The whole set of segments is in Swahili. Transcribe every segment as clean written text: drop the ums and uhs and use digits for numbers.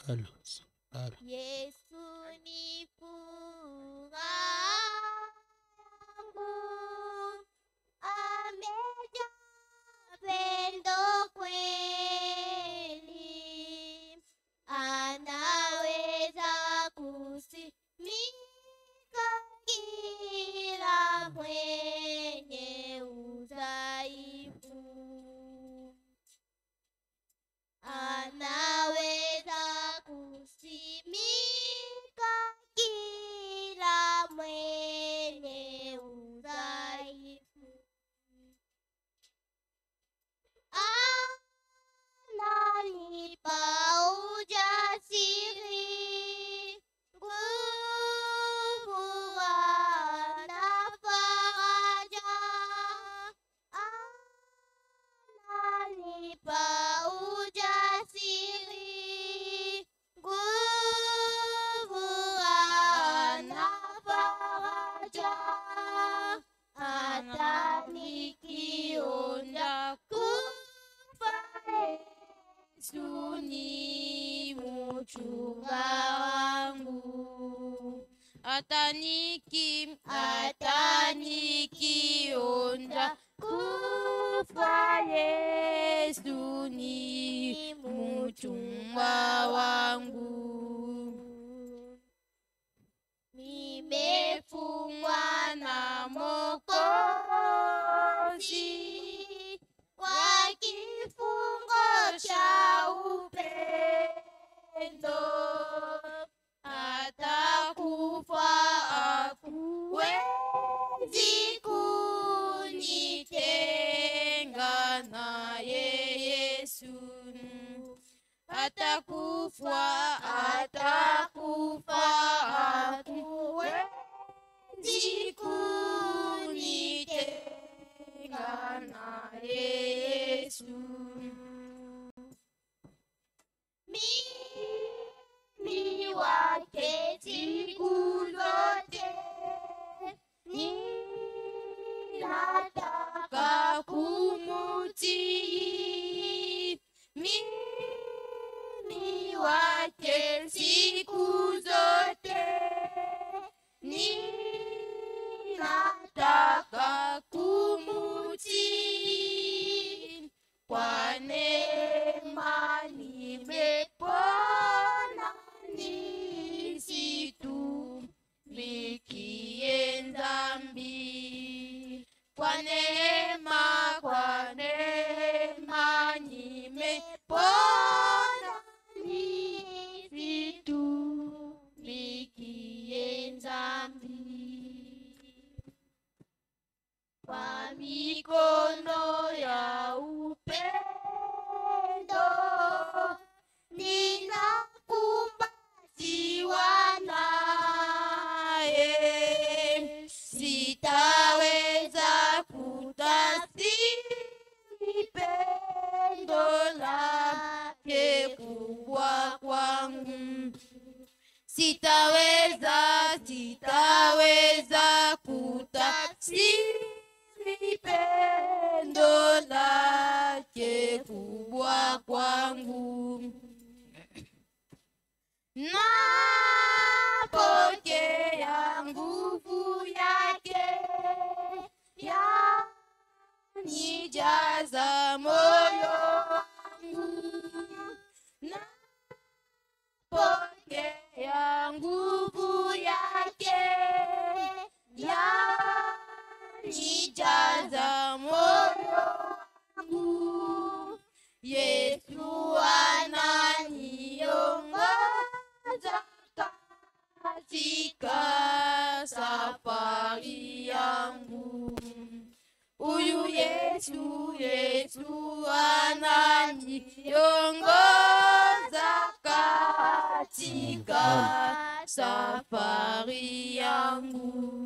Yesu ni furaha yangu, amejaa pendo kweli, anaweza kusimika kila mwenye udhaifu, anaweza kusimika kila mwenye udhaifu, ananipa ujasiri, nguvu na faraja, ananipa ujasiri, nguvu na faraja, hata nikionja kufa, Yesu ni mchunga wangu, hata nikionja kufa, Yesu ni mchunga wangu. Nimefungwa na Mwokozi kwa kifungo cha upendo, hata kufa hakuwezi kunitenga naye Yesu, hata kufa hakuwezi kunitenga naye Yesu. Mimi wake siku zote, ninataka kumutii. Mimi wake siku zote, ninataka kumutii. Kwa neema nimepona, nisitumikie dhambi. Kwa neema nimepona, nisitumikie dhambi. Kwa mikono ya upendo ninakumbatiwa naye, sitaweza kutafsiri pendo lake kubwa kwangu, sitaweza kutafsiri pendo lake kubwa kwangu. Napokea nguvu yake, yanijaza moyo wangu. Napokea nguvu yake, yanijaza moyo wangu. Yesu ananiongoza katika safari yangu. Huyu Yesu ananiongoza katika safari yangu.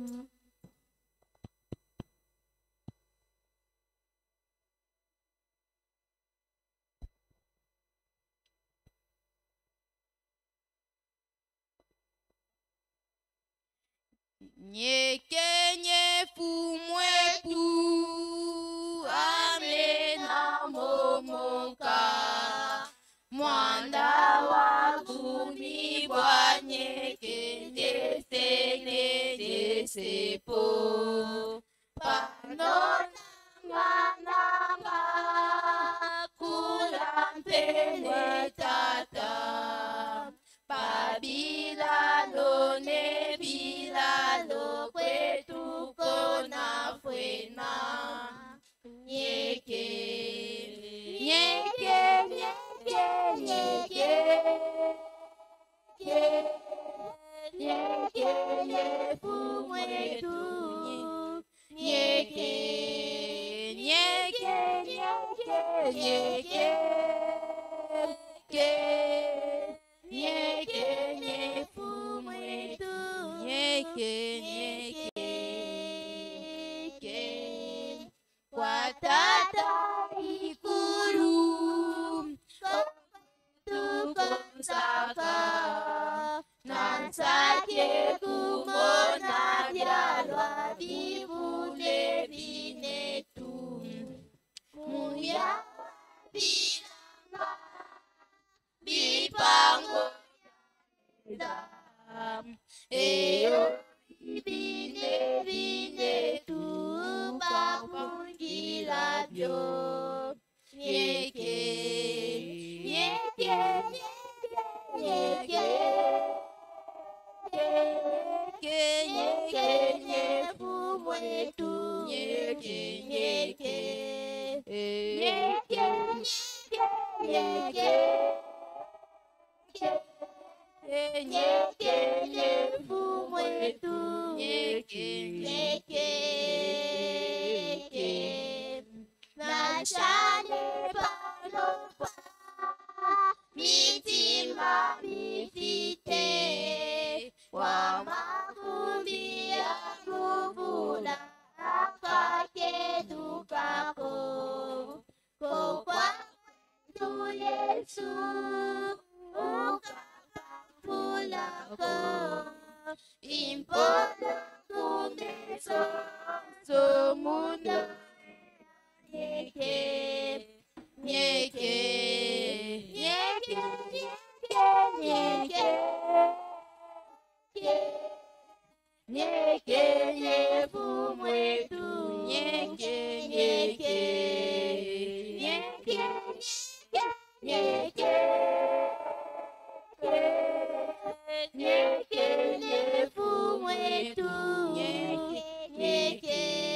Nyekenyefu mwetu amena momoka, mwanda wa nanga kulampele tata pabilalo ne bilalo kwetu kona fwena nyeke nyeke nyeke nyeke nyeke nyefu mwetu nyeke nyeke nyeke nyeke nyeke nyefu mwetu nyeke nyeke kwa tata ikulu tukomsaka nansake kumona byalwa bibule binetu muya bilanga bipango eyo bine binetu bakungila byo nyeke nyeke nyeke nyeke nyefu mwetu nyeke nyeke nyeke nyeke nyeke nyefu mwetu nyeke nyeke nashane palopa mitima mifite wa makumbi ya nguvula akakedukako kokwa tu Yesu ukakapulako impolo kumeso somundo nyeke nyeke nyeke nyeke nyeke nyefu mwetu nyeke nyeke nyeke nyeke nyeke nyefu mwetu nyeke nyeke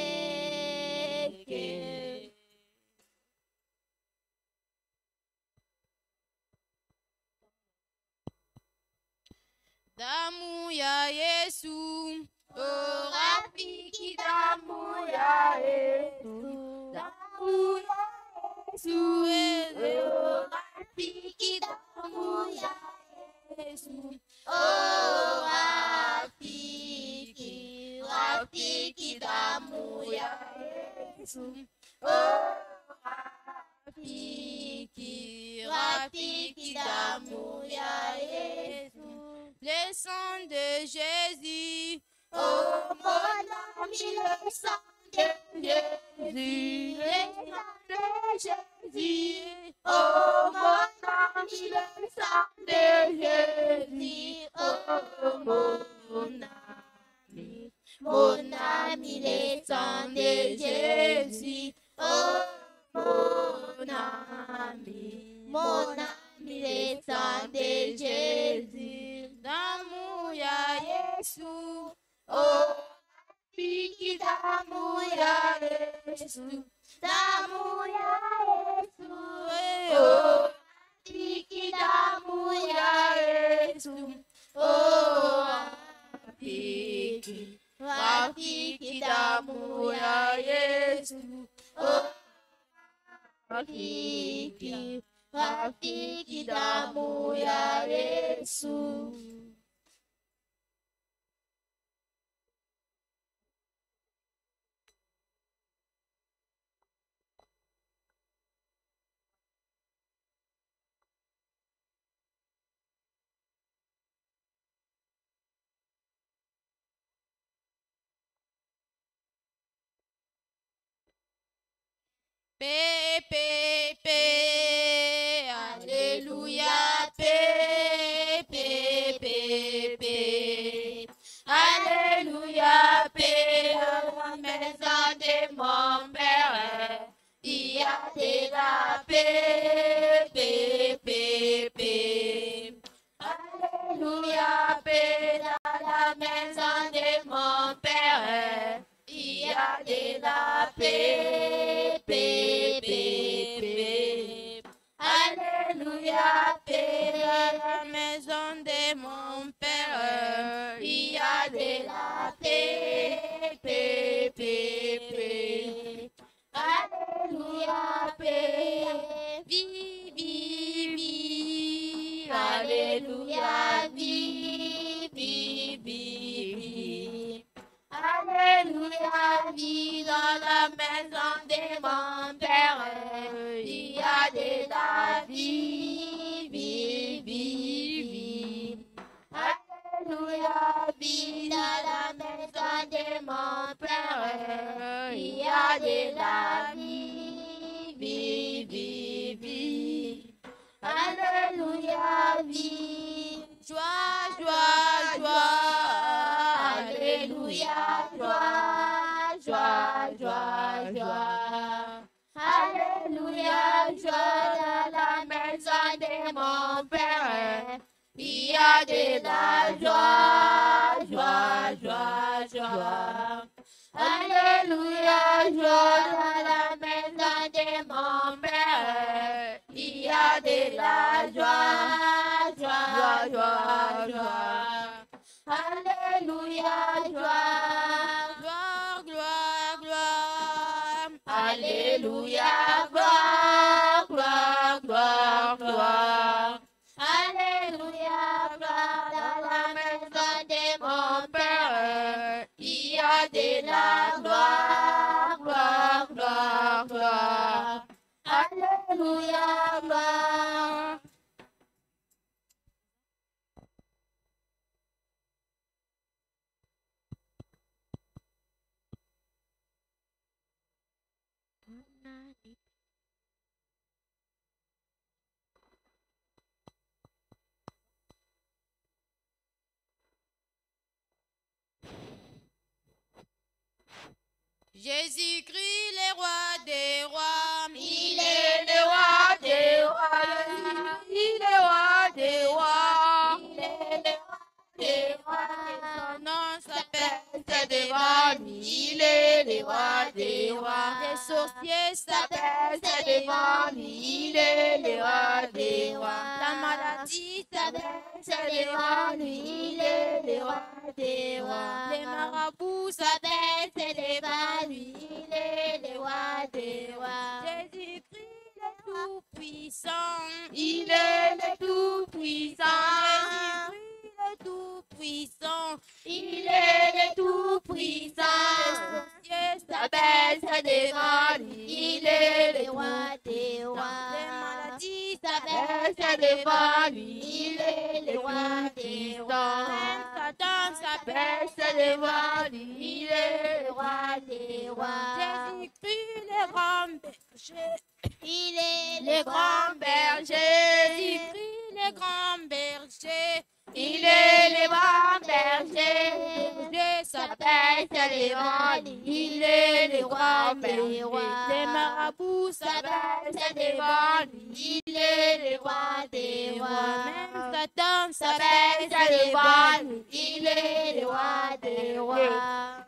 damu ya Yesu, oh rafiki, damu ya Yesu, damu ya Yesu, oh rafiki, damu ya Yesu, oh rafiki, rafiki, damu ya Yesu, oh rafiki, rafiki, damu ya Yesu. Le sang de Jésus, oh mon ami, le sang de Jésus, le sang de Jésus, oh mon ami, le sang de Jésus, oh mon ami, le sang de Jésus, oh mon ami, le sang de Jésus. Damu ya Yesu, oh rafiki, damu ya Yesu, damu ya Yesu, oh rafiki, damu ya Yesu, oh rafiki, rafiki, damu ya Yesu, oh rafiki, rafiki, damu ya Yesu. Pe, pe, pe, alléluia, pe, pe, pe, pe, alléluia, pe, la maison des morts. Alléluia, paix. Vie, vie, vie. Alléluia, vie, vie, vie, vie. Alléluia, vie dans la maison de mon Père. Il y a de la vie, vie, vie, vie. Alléluia, vie dans la maison de mon Père. Il y a de la vie, vie, vie, vie. Alléluia, vie. Joie, joie, joie. Alléluia, joie, joie, joie, joie. Alléluia, joie dans la maison de mon Père. Il y a de la joie, joie, joie, joie. Alléluia, joie dans la maison de mon Père. Il y a de la joie, joie, joie, joie. Alléluia, joie. Gloire, gloire, gloire. Alléluia, gloire, gloire, gloire, gloire. Alléluia, gloire dans la maison de mon Père. Il y a de la gloire, gloire, gloire, gloire. Alléluia, gloire. Jésus-Christ, le roi des rois, il est le roi des rois, il est le roi des rois, il est le roi des rois, son nom s'appelle devant lui, il est le roi des rois, les sorciers s'appellent devant lui, il est le roi des rois, la maladie s'appelle devant lui, il est le roi des rois, les marabouts s'appellent devant lui, il est le roi des rois. Jésus-Christ le tout-puissant, il est le tout-puissant. Jésus-Christ le tout-puissant, il est le tout-puissant. Les sorciers s'abaissent devant lui, il est le roi des rois. Les maladies s'abaissent devant lui, il est le roi des rois. Même Satan s'abaisse devant lui, il est le roi des rois. Jésus-Christ le grand berger, il est le grand berger. Jésus-Christ le grand berger, il est le grand berger. Berger s'abaisse devant lui, il est le grand berger. Les marabouts s'abaissent devant lui, il est le roi des rois. Même Satan s'abaisse devant lui, il est le roi des rois.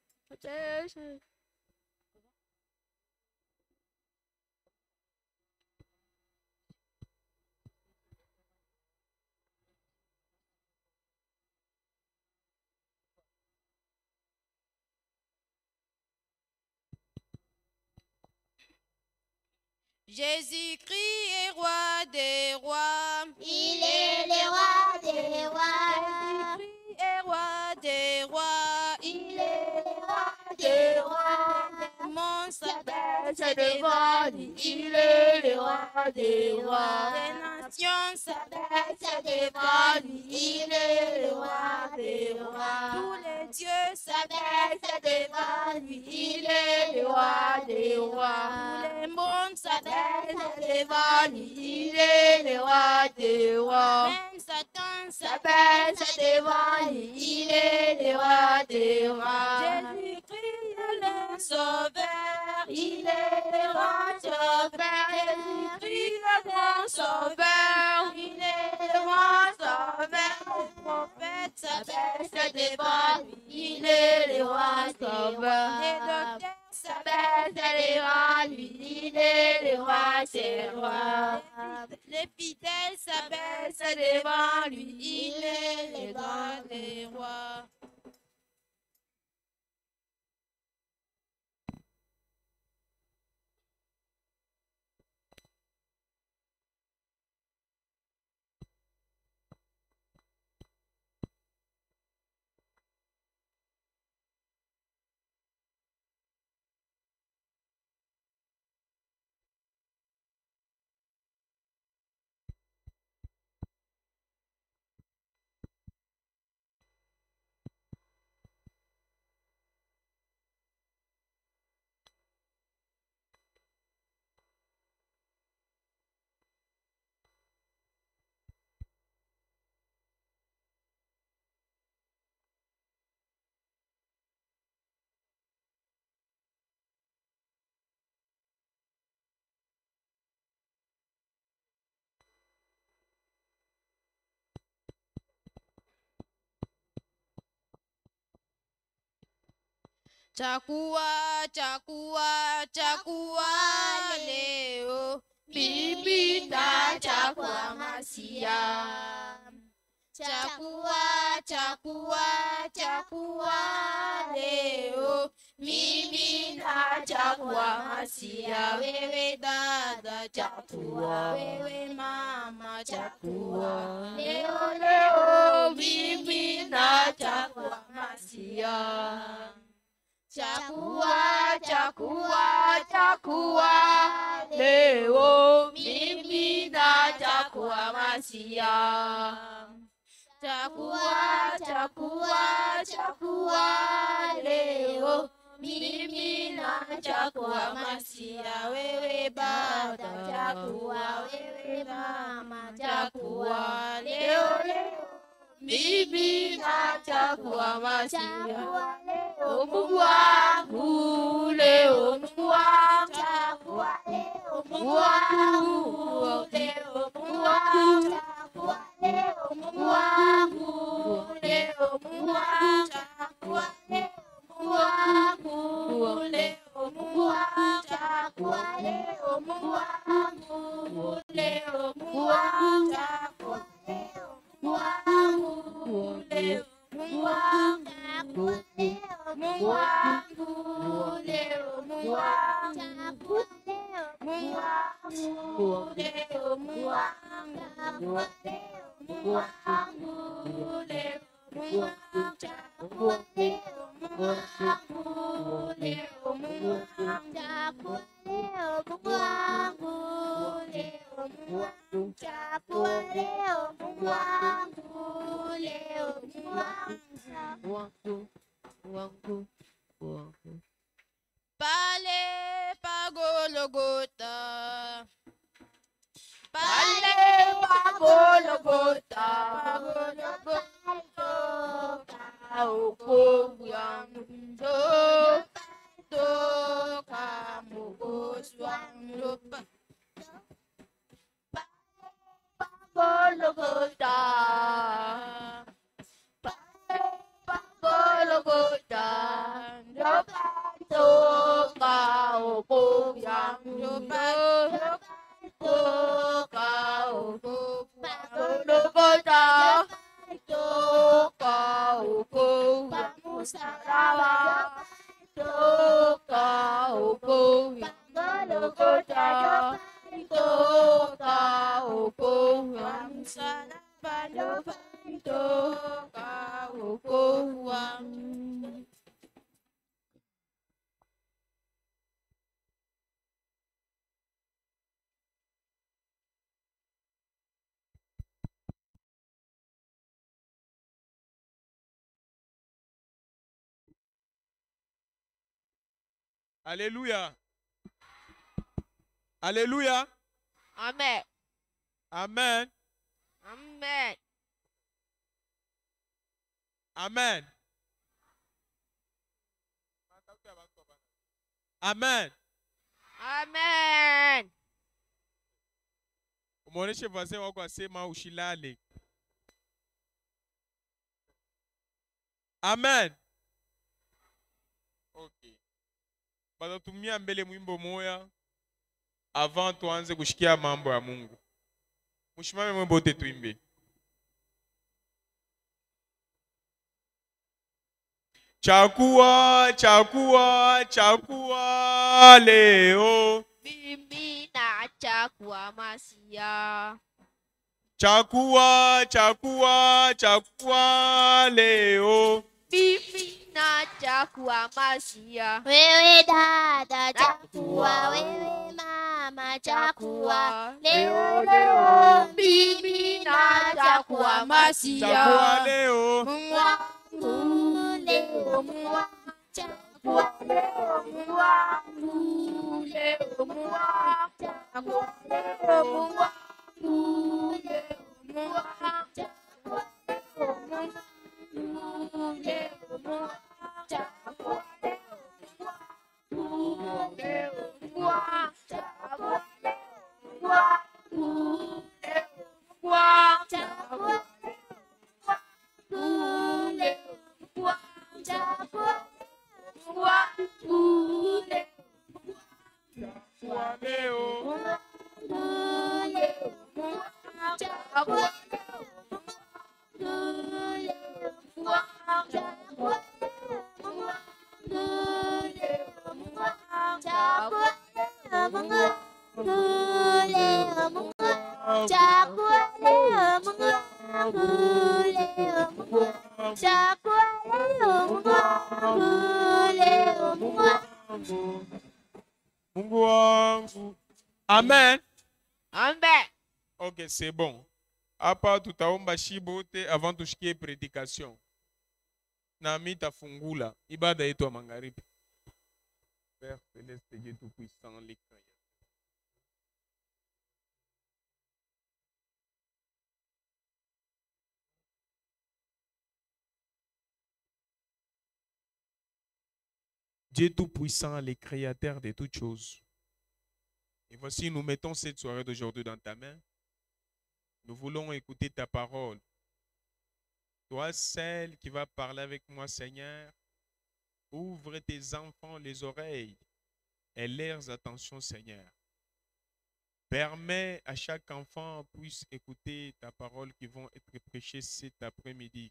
Jésus-Christ est roi des rois. Il est le roi des rois. Jésus-Christ est roi des rois. Il est le roi des rois. Le monde s'abaisse devant lui. Il est le roi des rois. Les nations s'abaissent devant lui. Il est le roi des rois. Tous les dieux s'abaissent devant lui. Il est le roi des rois. Tous les mondes s'abaissent devant lui. Il est le roi des rois. Même Satan s'abaisse devant lui. Il est le roi des rois. Jésus-Christ est le sauveur. Il est le roi sauveur. Jésus-Christ le grand sauveur. Il est le roi sauveur. Le prophète s'abaisse devant lui. Il est le roi sauveur. Les docteurs s'abaisse devant lui, il est le roi des rois. Les fidèles s'abaissent devant lui, il est le roi des rois. Chakua, chakua, chakua leo. Bibi na chakua masia. Chakua, chakua, chakua leo. Mimi na chakua masia. Wewe dada chakua, wewe mama chakua. Leo leo bibi na chakua masia. Chakua, chakua, chakua leo. Mimi na chakua masia. Chakua, chakua, chakua leo. Mimi na chakua masia. Wewe baba chakua, wewe mama chakua. Leo leo bibi na chakua masia. Mungu wangu leo, Mungu wangu chakua leo, Mungu wangu leo, Mungu wangu chakua leo, Mungu wangu leo, Mungu wangu chakua leo, Mungu wangu leo, Mungu wangu chakua leo, Mungu wangu leo, Mungu wangu chakua leo, Mungu wangu leo, Mungu wangu chakua leo. Mungu wangu leo, Mungu wangu leo, Mungu wangu leo, Mungu wangu leo, Mungu wangu leo, Mungu wangu chakua leo, Mungu wangu leo, Mungu wangu chakua leo, Mungu wangu leo, Mungu wangu chakua leo, Mungu wangu leo, Mungu wangu Pale pagologota, pale pagologota, pagologota, ukovu yangu, toka mugozi wangu, pagologota. Golgotha, toka ukovu yangu, toka ukovu Golgotha, toka ukovu msalaba, toka ukovu Golgotha, toka ukovu msalaba, toka ukovu wangu. Alléluia. Alléluia. Amen. Amen. Amen. Amen. Amen. Amen. Umuoneshe wazee wako asema ushilale. Amen. Okay. Batatumia mbele mwimbo moya avant tuanze kushikia mambo ya Mungu. Mushimame mwimbo wote tuimbe. Chakua, chakua, chakua leo. Bibi na chakua masia. Chakua, chakua, chakua leo. Bibi na chakua masia. Wewe dada chakua, wewe mama chakua. Leo leo bibi na chakua masia. Chakua leo. Mungu wangu leo, Mungu wangu chakua leo, Mungu wangu leo, Mungu wangu chakua leo, Mungu wangu leo, Mungu wangu chakua leo, Mungu wangu leo, Mungu wangu chakua leo, Mungu wangu leo, Mungu wangu chakua leo, Mungu wangu leo, Mungu wangu chakua leo. Chakua Amen. Amen. Ok, c'est bon. Apa tutaomba shibote avant tushikie prédication. Nami tafungula ibada yetu ya magharibi. Père céleste, Dieu tout-puissant, les croyants. Dieu tout-puissant, les créateurs de toutes choses. Et voici, nous mettons cette soirée d'aujourd'hui dans ta main. Nous voulons écouter ta parole. Toi, celle qui va parler avec moi, Seigneur, ouvre tes enfants les oreilles et leurs attentions, Seigneur. Permets à chaque enfant puisse écouter ta parole qui vont être prêchées cet après-midi.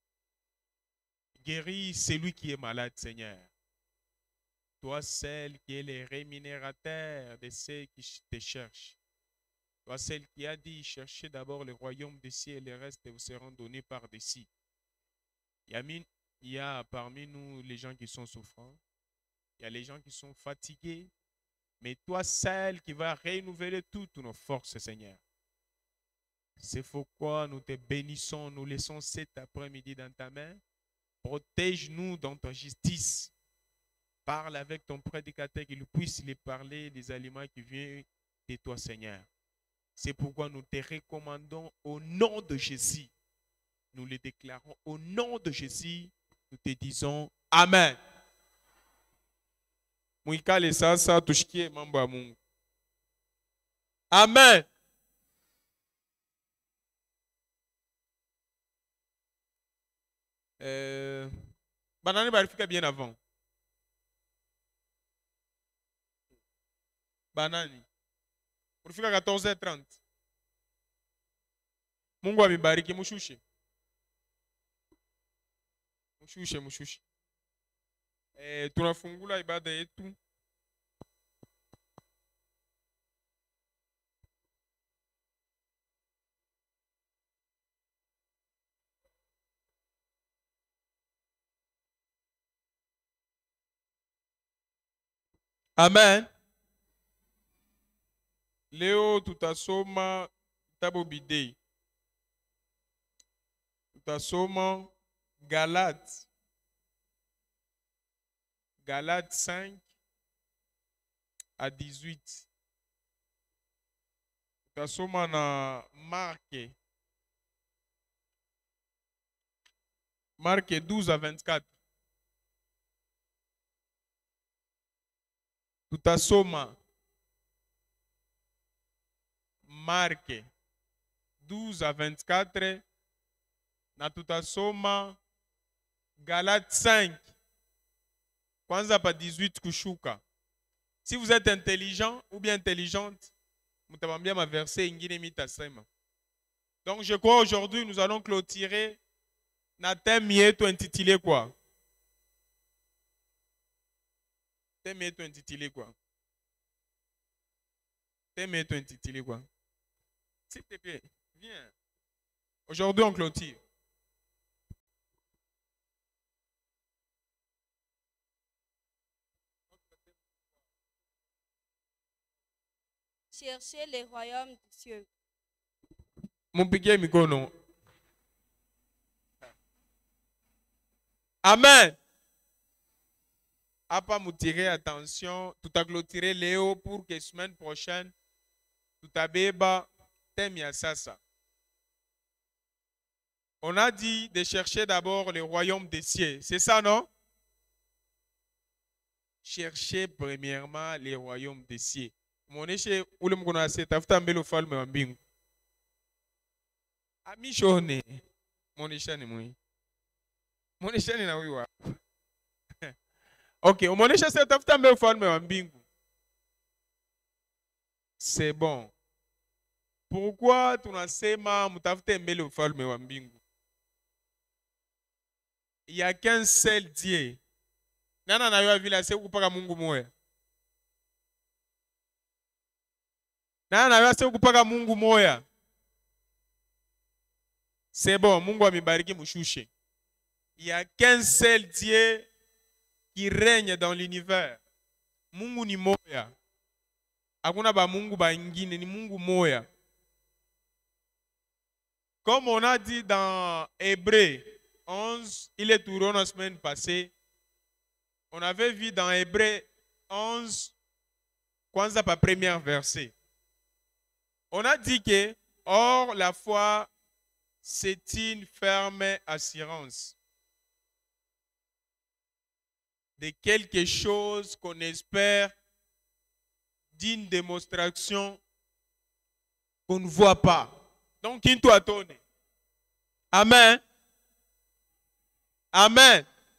Guéris celui qui est malade, Seigneur. Toi, celle qui est le rémunérateur de ceux qui te cherchent. Toi, celle qui a dit, cherchez d'abord le royaume des cieux et le reste vous seront donnés par-dessus. Il y a parmi nous les gens qui sont souffrants. Il y a les gens qui sont fatigués. Mais toi, celle qui va renouveler toutes nos forces, Seigneur. C'est pourquoi nous te bénissons, nous laissons cet après-midi dans ta main. Protège-nous dans ta justice. Parle avec ton prédicateur qu'il puisse lui parler des aliments qui viennent de toi, Seigneur. C'est pourquoi nous te recommandons au nom de Jésus. Nous les déclarons au nom de Jésus. Nous te disons Amen. Mwikale sasa tushikie mambo ya Mungu. Amen. Banani barifika bien avant. Banani. Urifika 14h30. Mungu amibariki, mushushe. Mushushe. Tunafungula ibada yetu. Amen. Leo tutasoma kitabu bidei. Tutasoma Galates 5 à 18. Tutasoma na Marque 12 à 24. Tutasoma Marque 12 à 24. Na tutasoma Galates 5. Kwanza pa 18 kushuka. Si vous êtes intelligent ou bien intelligente, mutabambia ma verset ingine mitasema. Donc je crois aujourd'hui nous allons clôturer na thème yetu intitulé quoi? Thème yetu intitulé quoi? Thème yetu intitulé quoi? S'il te plaît, viens. Aujourd'hui on clôture. Cherchez le royaume des cieux. Mumpigie mikono. Amen. Apa mutire attention, tout a clôturé Léo pour que semaine prochaine tout a beba thème ya sasa. On a dit de chercher d'abord le royaume des cieux. C'est ça, non? Cherchez premièrement le royaume des cieux. Moneshe ule mkono ase tafuta mbele ufalme wa mbingu. Amishone. Moneshani mwi. Moneshani na huyu wapo. Okay, umonesha sasa tafuta mbele ufalme wa mbingu. C'est bon. Pourquoi tunasema mutafute mbele ufalme wa mbingu? Il n'y a qu'un seul Dieu. Nana na yo vile ase kupaka Mungu moya. Nana na yo ase kupaka Mungu moya. C'est bon, Mungu amebariki mushushe. Il n'y a qu'un seul Dieu qui règne dans l'univers. Mungu ni moya. Hakuna ba Mungu bangine, ni Mungu moya. Comme on a dit dans Hébreux 11, il est tourné la semaine passée. On avait vu dans Hébreux 11, kwanza pa premier verset. On a dit que, or la foi, c'est une ferme assurance de quelque chose qu'on espère, d'une démonstration qu'on ne voit pas. Donc, qui doit donner? Amen. Amen.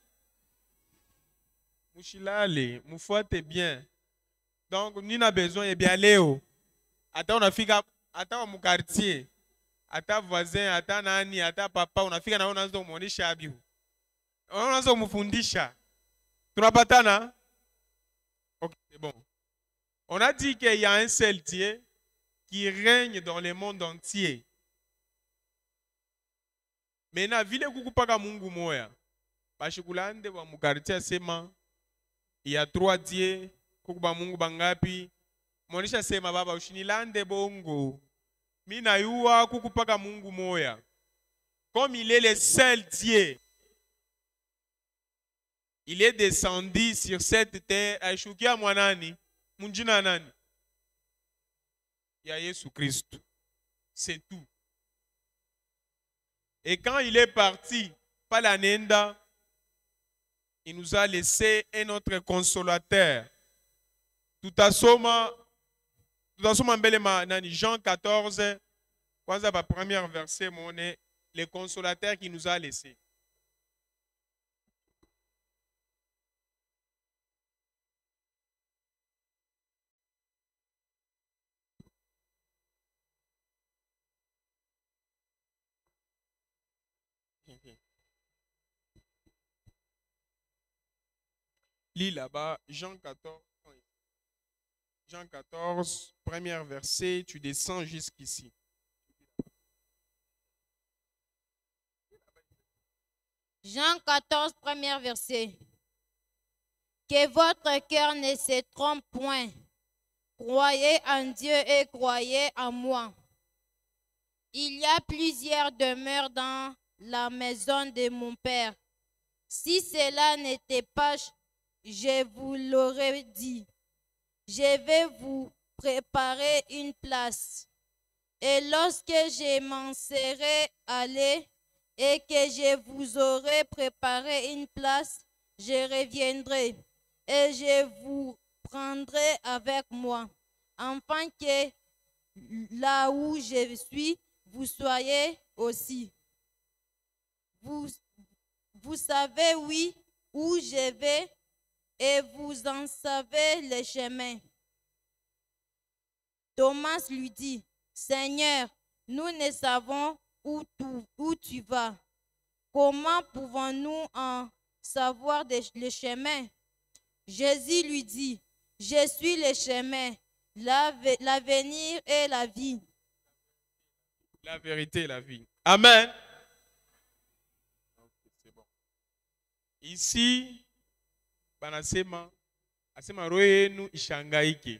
Mouchilale, moufoate bien. Donc, nous avons besoin de bien aller. Attends, on a fait attends mon quartier. Attends voisin, attends nani, attends papa, on a fait na unazo muonesha abihu. Unazo mufundisha. Tunapatana? OK, c'est bon. On a dit qu'il y a un seul Dieu qui règne dans le monde entier. Maintenant, vile kukupaka Mungu moya. Bashikulande wa mukartia sema il y a 3 dieux, kukuba Mungu bangapi. Monisha sema baba ushinilande bongo. Mina yuwa kukupaka Mungu moya. Comme il est le seul Dieu, il est descendu sur cette terre. Aishukia mwanani, munjina nani? Ya Yesu Christ. C'est tout. Et quand il est parti, par la Nenda, il nous a laissé un autre consolateur. Tout à soma mbelema nani Jean 14, kwanza pa premier verset moné le consolateur qui nous a laissé. Lis là-bas, Jean 14. Jean 14, premier verset, tu descends jusqu'ici. Jean 14, premier verset. Que votre cœur ne se trompe point. Croyez en Dieu et croyez en moi. Il y a plusieurs demeures dans la maison de mon Père. Si cela n'était pas, je vous l'aurais dit. Je vais vous préparer une place. Et lorsque je m'en serai allé et que je vous aurai préparé une place, je reviendrai et je vous prendrai avec moi, afin que là où je suis, vous soyez aussi. Vous savez, oui, où je vais et vous en savez le chemin. Thomas lui dit, Seigneur, nous ne savons où tu vas. Comment pouvons-nous en savoir le chemin? Jésus lui dit, je suis le chemin, l'avenir et la vie. La vérité et la vie. Amen. C'est bon. Ici, banasema asema roho yenu ishangaike.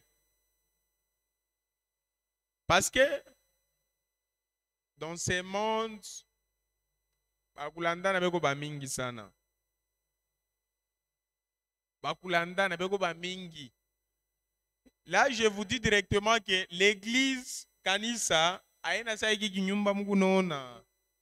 Parce que dans ce monde, bakulanda na beko ba mingi sana. Bakulanda na beko ba mingi. Là, je vous dis directement que l'église kanisa aina saiki kinyumba Mungu naona.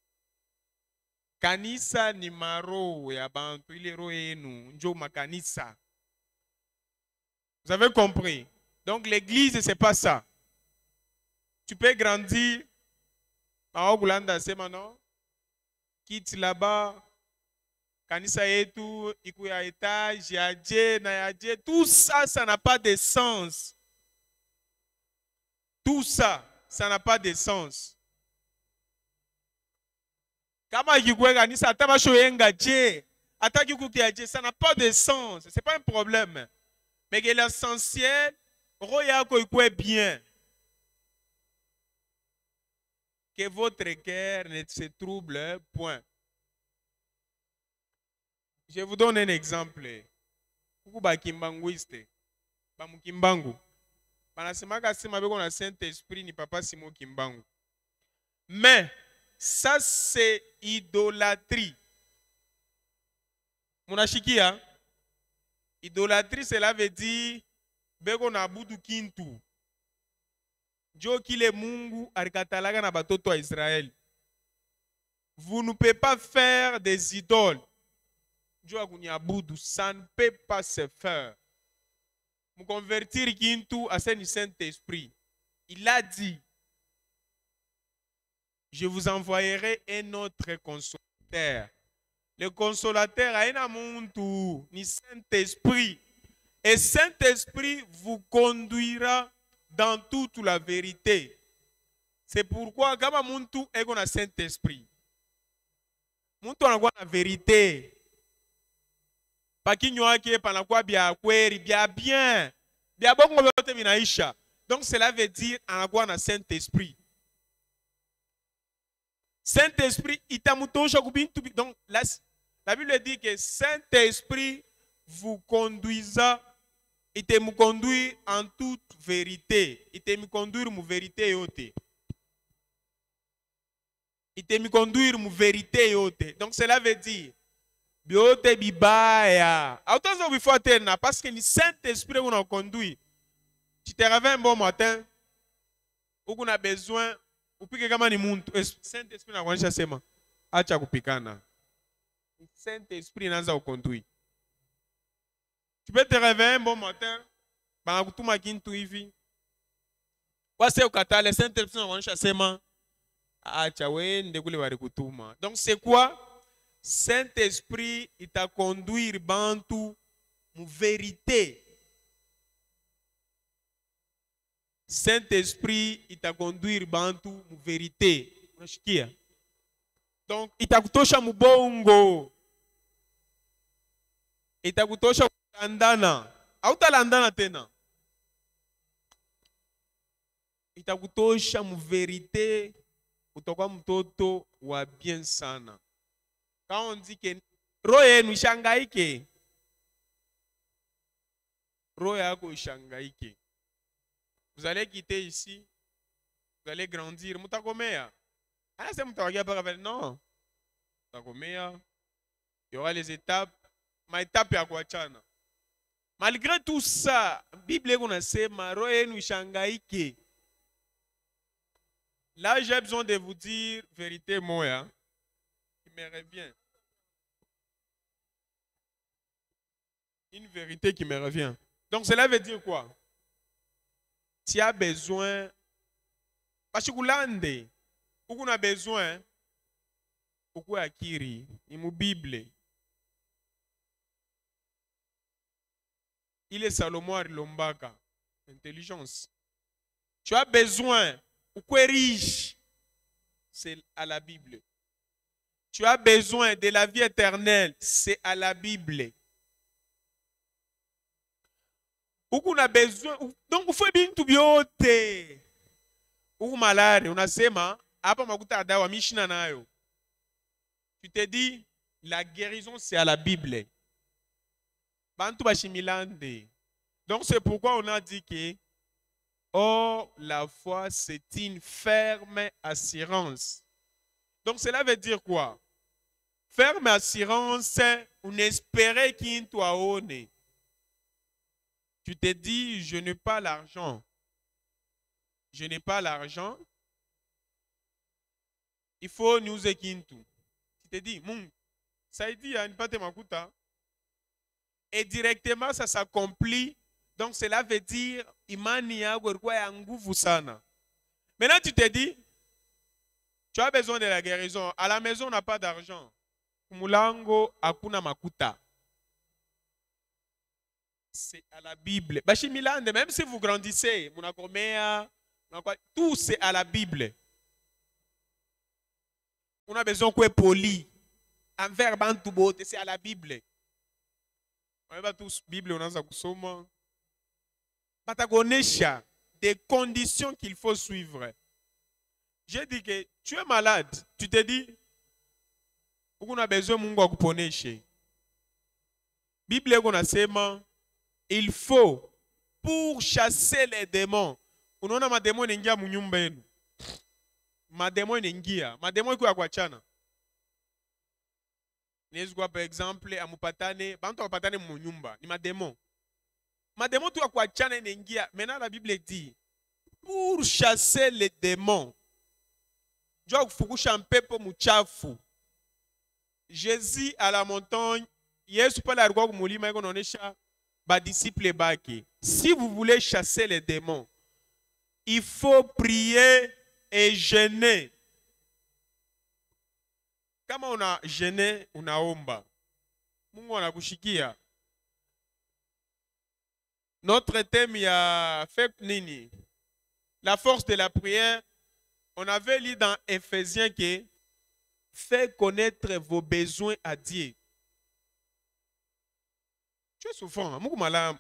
Kanisa ni maro ya bantu ile roho yenu njo makanisa. Vous avez compris? Donc l'église c'est pas ça. Tu peux grandir en Ougulanda, c'est maintenant. Quitte là-bas. Kanisa yetu, iku ya étage, ya dje, na ya dje. Tout ça, ça n'a pas de sens. Tout ça, ça n'a pas de sens. Kama kikweka ni sa taba shoyenga je. Ataki kukia je, ça n'a pas de sens. C'est pas un problème. Mais que l'essentiel, roya ko ikwe bien. Que votre cœur ne se trouble point. Je vous donne un exemple. Kuku ba kimbanguiste. Ba mukimbangu. Banasemaka sema beko na Saint-Esprit ni papa Simon Kimbangu. Mais ça c'est idolâtrie. Munashikia? Idolâtrie cela veut dire beko na budu kintu. Jo kile Mungu alikatalaga na batoto wa Israël. Vous ne pouvez pas faire des idoles. Jo akunyabudu, ça ne peut pas se faire. Vous convertir kintu à ce Saint-Esprit. Il a dit, je vous envoyerai un autre consolateur. Le consolateur a un muntu, ni Saint-Esprit. Et Saint-Esprit vous conduira dans toute la vérité. C'est pourquoi, quand muntu est un Saint-Esprit, muntu a la vérité. Donc cela veut dire en un Saint-Esprit. Saint-Esprit, donc la Bible dit que Saint-Esprit vous conduisa, il te me conduire en toute vérité. Il te me conduire en vérité yote. Il te me conduire en vérité yote. Donc cela veut dire biote bibaya. Autant il faut attendre parce que le Saint-Esprit vous nous conduit. Tu te réveilles un bon matin, ou a besoin, ou puis que ni muntu, Saint-Esprit n'a pas chassement. Acha kupikana. Le Saint-Esprit n'a pas conduit. Tu peux te réveiller un bon matin, bah kutuma kintu hivi. Wase ukata le Saint-Esprit n'a pas chassement. Acha wende kule bari kutuma. Donc c'est quoi? Saint-Esprit, il t'a conduit bantu mu vérité. Saint-Esprit, il t'a conduit bantu mu vérité. Donc, il t'a kutosha mu bongo. Il t'a kutosha landana. Auta landana tena. Il t'a kutosha mu vérité. Utakuwa mtoto wa bien sana. Quand on dit que roye nous shangaike, roye ako shangaike. Vous allez quitter ici, vous allez grandir. Mutakomea. Ah, c'est mutawagia par non. Mutakomea. Il y aura les étapes. Ma étape ya kuachana. Malgré tout ça, Bible qu'on a sait, roye nous shangaike. Là, j'ai besoin de vous dire vérité moi. Me revient. Une vérité qui me revient. Donc cela veut dire quoi? Tu as besoin, parce que vous a besoin, pourquoi akiri, il Bible. Il est Salomon Lombaka, intelligence. Tu as besoin, pourquoi riche, c'est à la Bible. Tu as besoin de la vie éternelle, c'est à la Bible. On a besoin, donc il faut bien tout biote. Ou malade, on a sema, apa makuta dawa mishina nayo. Tu te dis, la guérison c'est à la Bible. Bantu bashimilande. Donc c'est pourquoi on a dit que, oh, la foi c'est une ferme assurance. Donc cela veut dire quoi? Ferme assurance, on espérait qu'il soit honnête. Tu te dis, je n'ai pas l'argent. Je n'ai pas l'argent. Il faut nous équintu. Tu te dis, ça dit, il n'y a pas de makuta. Et directement, ça s'accomplit. Donc cela veut dire, imania ya nguvu sana. Maintenant, tu te dis, tu as besoin de la guérison. À la maison, on n'a pas d'argent. Mulango akuna makuta. C'est à la Bible. Bashimilande, même si vous grandissez, munakomea, Tout c'est à la Bible. On a besoin qu'on est poli. Un verbe en tout beau, c'est à la Bible. On va tous Bible, on a ça kusoma. Patagonesha, des conditions qu'il faut suivre. J'ai dit que tu es malade, tu te dis, on a besoin de mungu kuponeshe. Bible qu'on a sema, il faut pour chasser les démons. Unaona mademo inaingia munyumba yenu. Mademo inaingia. Mademo iko ya kuachana. Niwezi kwa par exemple amupatane, bantu wapatane munyumba, ni mademo. Mademo tu ya kuachana inaingia. Maintenant la Bible dit pour chasser les démons. Jua kufukusha mpepo muchafu. Jésus à la montagne, Yesu pale alikuwa kumulima iko naonesha ba disciple baki. Si vous voulez chasser les démons, il faut prier et jeûner. Kama una jeûner, unaomba, Mungu anakushikia. Notre thème ya fait nini? La force de la prière. On avait lu dans Éphésiens que faites connaître vos besoins à Dieu. Tu es souffrant. Muku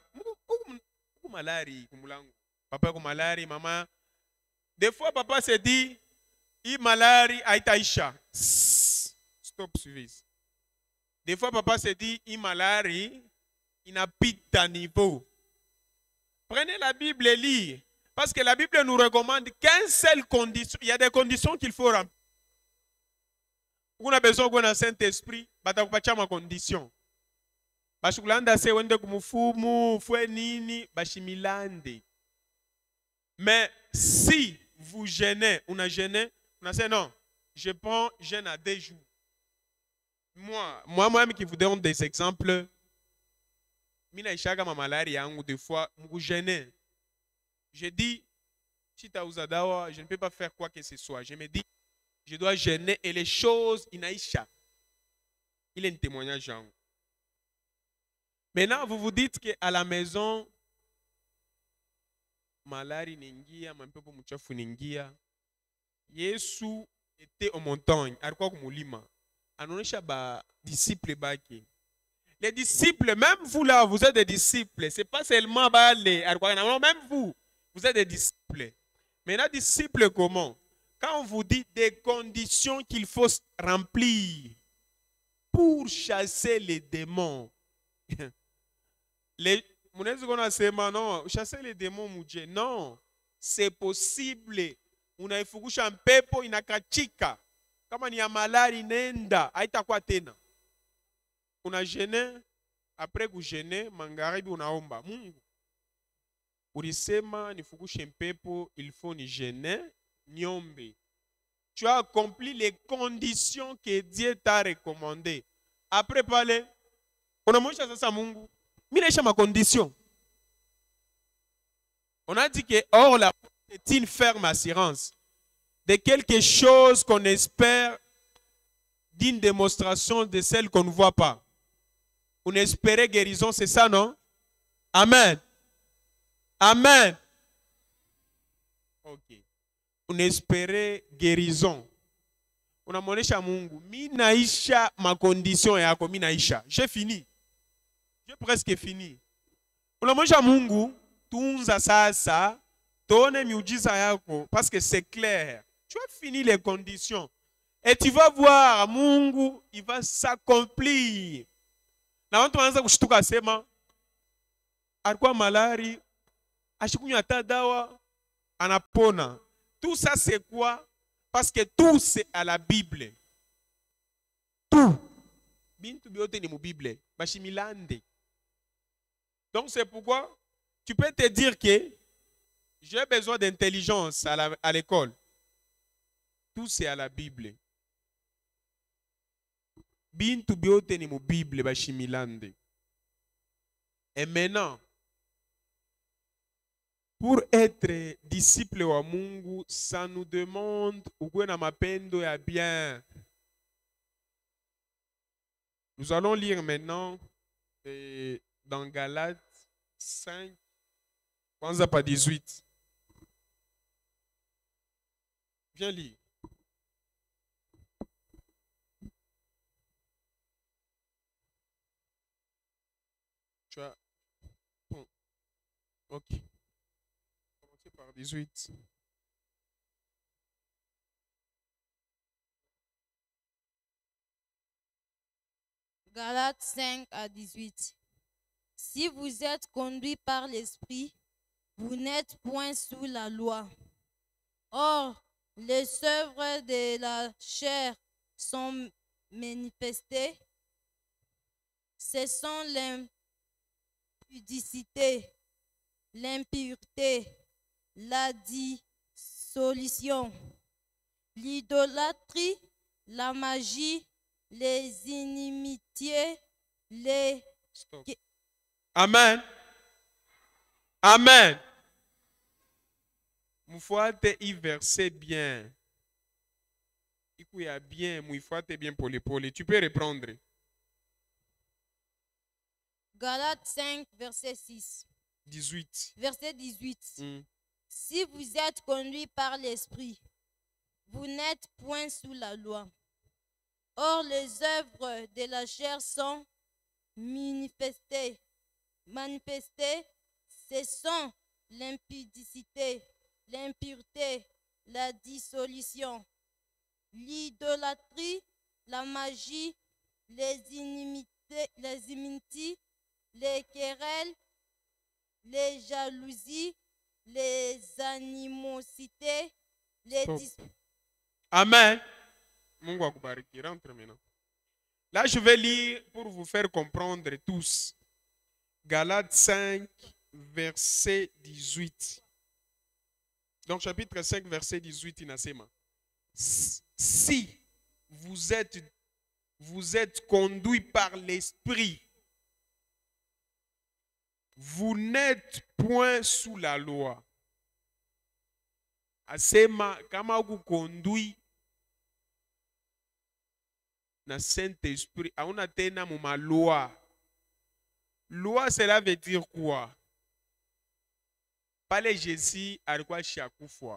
malari kumulangu. Papa ko malari, maman. Des fois papa se dit I malari aitaisha. Stop suivez. Des fois papa se dit I malari inapita niveau. Prenez la Bible et lisez. Parce que la Bible nous recommande qu'une seule condition. Il y a des conditions qu'il faut remplir. On a besoin d'un Saint-Esprit. Batakupatia ma condition. Bashukulanda se wende kumufumu, fue nini, bashimilande. Mais si vous jeûnez, on a jeûné, on a dit non, je prends jeûne à 2 jours. Moi-même qui vous donne des exemples, mina ishaka ma malaria yangu des fois, m'ou jeûner. Je dis, si tu as Uzadawa, je ne peux pas faire quoi que ce soit. Je me dis, je dois jeûner et les choses, inaisha. Il est un témoignage. Maintenant, vous vous dites qu'à la maison, malari ningia, mampepo muchafu ningia. Yesu était en montagne, alikuwa kumulima. Anaonesha ba disciples baki. Les disciples, même vous là, vous êtes des disciples. C'est pas seulement balé, même vous. Vous êtes des disciples. Maintenant, disciples comment? Quand on vous dit des conditions qu'il faut remplir pour chasser les démons. Non, chasser les démons, moudje. Non, c'est possible. Unaifukusha mpepo inakachika. Kama ni ya malari nenda, haitakuwa tena. Una jeûner, après que jeûner, mangaribi unaomba. Mungu. Ulisema nifukushe mpepo, il faut ni jeûner, niombe. Tu as accompli les conditions que Dieu t'a recommandées. Après parler, on a mangé ça Mungu. Minaisha ma condition. On a dit que or la foi est une ferme assurance de quelque chose qu'on espère, d'une démonstration de celle qu'on ne voit pas. On espérait guérison, c'est ça, non? Amen. Amen. Ok. On espérait guérison. On a monesha Mungu. Minaisha ma condition yako minaisha. J'ai fini. J'ai presque fini. On a monesha Mungu. Tunza sasa. Tone miujiza yako. Parce que c'est clair. Tu as fini les conditions. Et tu vas voir Mungu. Il va s'accomplir. Na watu wanaanza kushtuka sema. Alikuwa malari. Ashikunywa hata dawa. Anapona. Tout ça c'est quoi? Parce que tout c'est à la Bible. Tout. Bintu biote ni mu Bible. Bashimilande. Donc c'est pourquoi tu peux te dire que j'ai besoin d'intelligence à l'école. Tout c'est à la Bible. Bintu biote ni mu Bible bashimilande. Et maintenant, pour être disciple wa Mungu, ça nous demande ukuwe na mapendo ya bien. Nous allons lire maintenant dans Galates 5, kwanza pa 18. Viens lire. Tu as... Bon. Ok. Commencez par 18. Galates 5 à 18. Si vous êtes conduits par l'Esprit, vous n'êtes point sous la loi. Or, les œuvres de la chair sont manifestées. Ce sont l'impudicité, l'impureté, la dissolution, l'idolâtrie, la magie, les inimitiés, les... Stop. Amen. Amen. Moufoate y verser bien. Il y a bien, moufoate bien pour l'épaule. Tu peux reprendre. Galates 5, verset 6. 18. Verset 18. Mm. Si vous êtes conduits par l'Esprit, vous n'êtes point sous la loi. Or, les œuvres de la chair sont manifestées. Ce sont l'impudicité, l'impureté, la dissolution, l'idolâtrie, la magie, les inimitiés, les querelles, les jalousies, les animosités, les Amen. Mungu akubariki. Rentre maintenant. Là, je vais lire pour vous faire comprendre tous. Galates 5, verset 18. Donc, chapitre 5, verset 18, inasema. Si vous êtes conduits par l'Esprit, vous n'êtes point sous la loi. Asema, kama vous conduit na Saint-Esprit, auna tena muma loi. Loi, cela veut dire quoi? Pale Jésus alikuwa shakufa.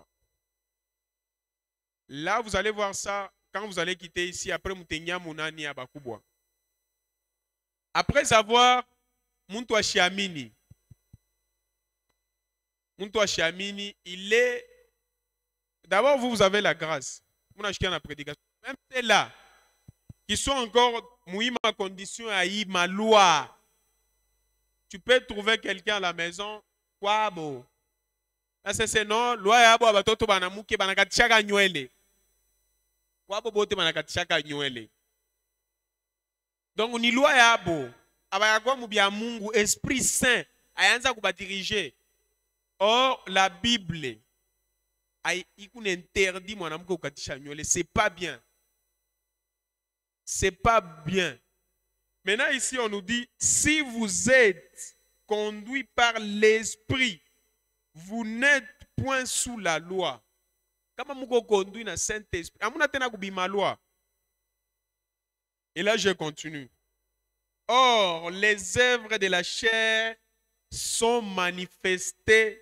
Là, vous allez voir ça quand vous allez quitter ici après mutenya munani ya bakubwa. Après avoir muntu wa shiamini. Muntu wa shiamini, il est d'abord vous avez la grâce. Munashikia na prédication. Même ceux-là qui sont encore mouima condition à y ma loi. Tu peux trouver quelqu'un à la maison, quoi bon. Là c'est non, loi ya bo batoto banamuke banakatishaka nywele. Kwa bo bote banakatishaka nywele. Donc ni loi ya bo. Abayakwa mubia Mungu, Esprit Saint ayanza kubadiriger. Or la Bible ikune interdit mwanamuke kukatisha nywele, c'est pas bien. C'est pas bien. Maintenant, ici, on nous dit, si vous êtes conduits par l'Esprit, vous n'êtes point sous la loi. Comment vous conduit dans Saint-Esprit? Ma loi. Et là, je continue. Or, les œuvres de la chair sont manifestées.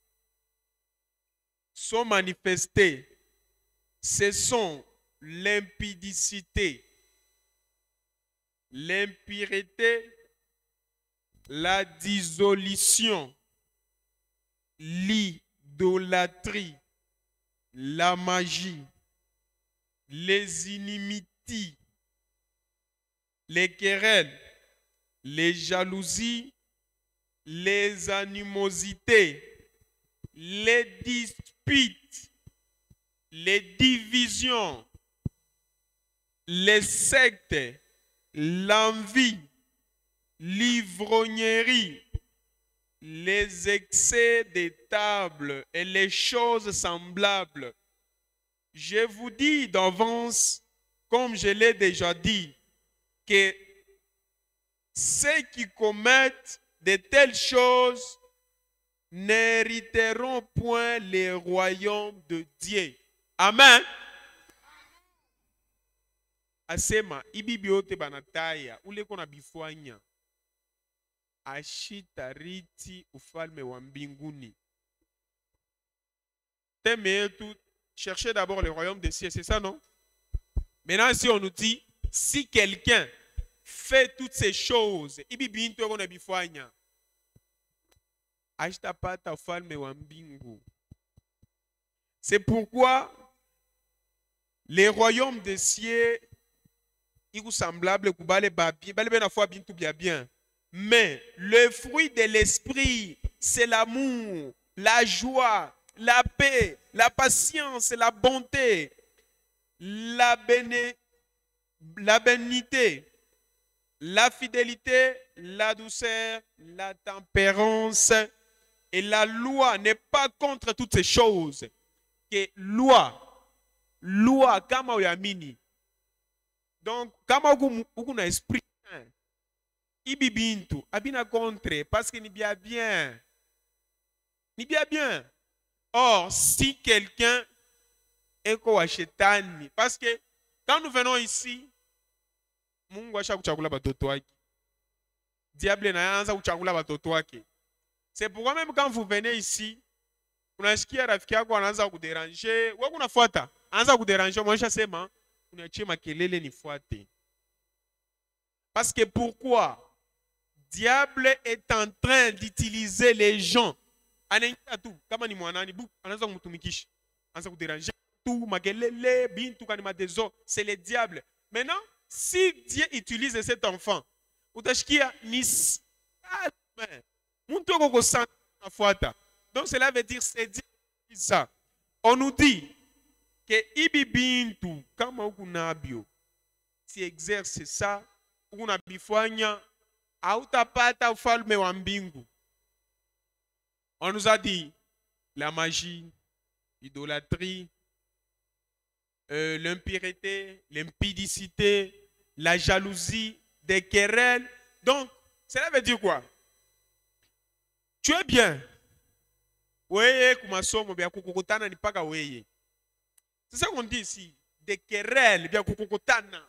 Ce sont l'impudicité, l'impureté, la dissolution, l'idolâtrie, la magie, les inimitiés, les querelles, les jalousies, les animosités, les disputes, les divisions, les sectes, l'envie, l'ivrognerie, les excès de table et les choses semblables. Je vous dis d'avance, comme je l'ai déjà dit, que ceux qui commettent de telles choses n'hériteront point le royaume de Dieu. Amen. Asema ibibi yote banataya ule kona bifwanya ashitariti ufalme wa mbinguni. Teme yetu cherchez d'abord le royaume des cieux, c'est ça, non? Maintenant, si on nous dit, si quelqu'un fait toutes ces choses, c'est pourquoi les royaumes des cieux sont semblables bien. Mais le fruit de l'esprit, c'est l'amour, la joie, la paix, la patience, la bonté, la bénignité, la fidélité, la douceur, la tempérance. Et la loi n'est pas contre toutes ces choses. Que loi, kama uyamini. Donc, kama ukuna esprit, ibi bintu, abina contre, parce que ni bien bien. Ni bien bien. Or, si quelqu'un est quoi chetani, parce que quand nous venons ici, Mungu asha kuchagula batoto wake. Diable na anza kuchagula batoto wake. C'est pourquoi même quand vous venez ici, unasikia rafiki yako anaanza kuderanger, wewe unafuata, anaanza kuderanger, mwanisha sema unachie makelele nifuate. Parce que pourquoi? Diable est en train d'utiliser les gens. Anaingia tu kama ni mwanani, anaanza kumtumikisha. Anaanza kuderanger tu makelele, bintu kanima dezo, c'est le diable. Maintenant, si Dieu utilise cet enfant, utashikia ni donc cela veut dire c'est Dieu qui dit ça. On nous dit que ibibintu kama ukunabio si exerce ça ukunabifanya hautapata ufalme wa mbingu. On nous a dit la magie, l'idolâtrie, l'impureté, l'impudicité, la jalousie, des querelles. Donc cela veut dire quoi? Tu es bien. Weye kumasomo bya kukukutana ni paka weye. C'est ça qu'on dit ici. Des querelles bya kukukutana.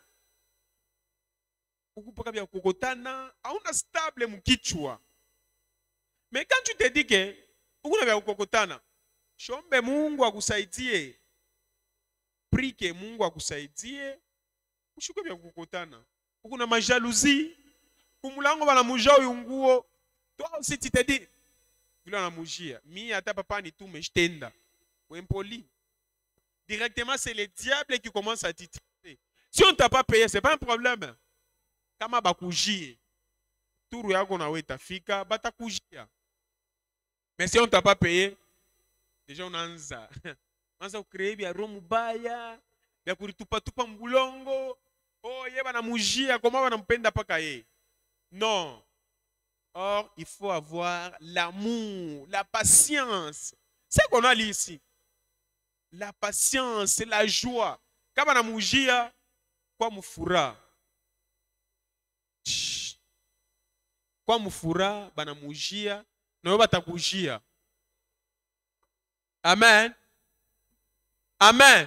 Ukupaka bya kukutana, hauna stable mkichwa. Mais quand tu te dis que ukuna bya kukutana, shombe Mungu akusaidie. Prie que Mungu akusaidie. Ushuke bya kukutana. Ukuna majalousie, kumulango bana muja uyunguo. Toi aussi tu te dis mi ata papa ni tout mais je t'enda. Directement, c'est le diable qui commence à t'utiliser. Si on ne t'a pas payé, ce n'est pas un problème. Kama bakujie. Turu yako na we tafika, batakujia. Mais si on ne t'a pas payé, déjà on anza. Anza créer bia romu baya, bia kuritupa tupa mbulongo. Oh, ye bana mujia, comment bana mpenda paka ye? Non. Or, il faut avoir l'amour, la patience. C'est ce qu'on a lu ici. La patience, la joie. Quand on a moujia, quoi moufura? Quoi moufura, bana moujia, non bata moujia. Amen. Amen.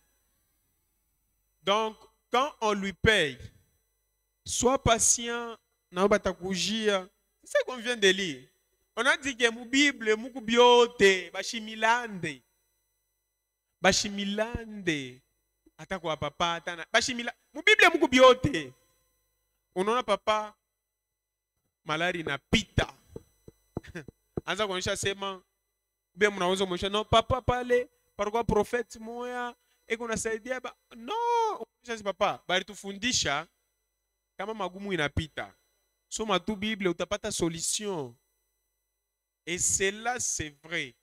Donc, quand on lui paye, sois patient, non bata moujia. C'est ce qu'on vient de lire. On a dit que la Bible, muku biote, bashimilande. Bashimilande. Atakwa papa, atana. Bashimilande. La Bible, muku biote. On a papa, malari na pita. Anza konisha sema, bien mnaweza mwisha, non, papa pale, parwa prophète moya, eko nasaidia ba. Non, konisha papa, bari tufundisha, kama magumu inapita. Soma tout Bible, ou t'as pas ta solution. Et cela, c'est vrai.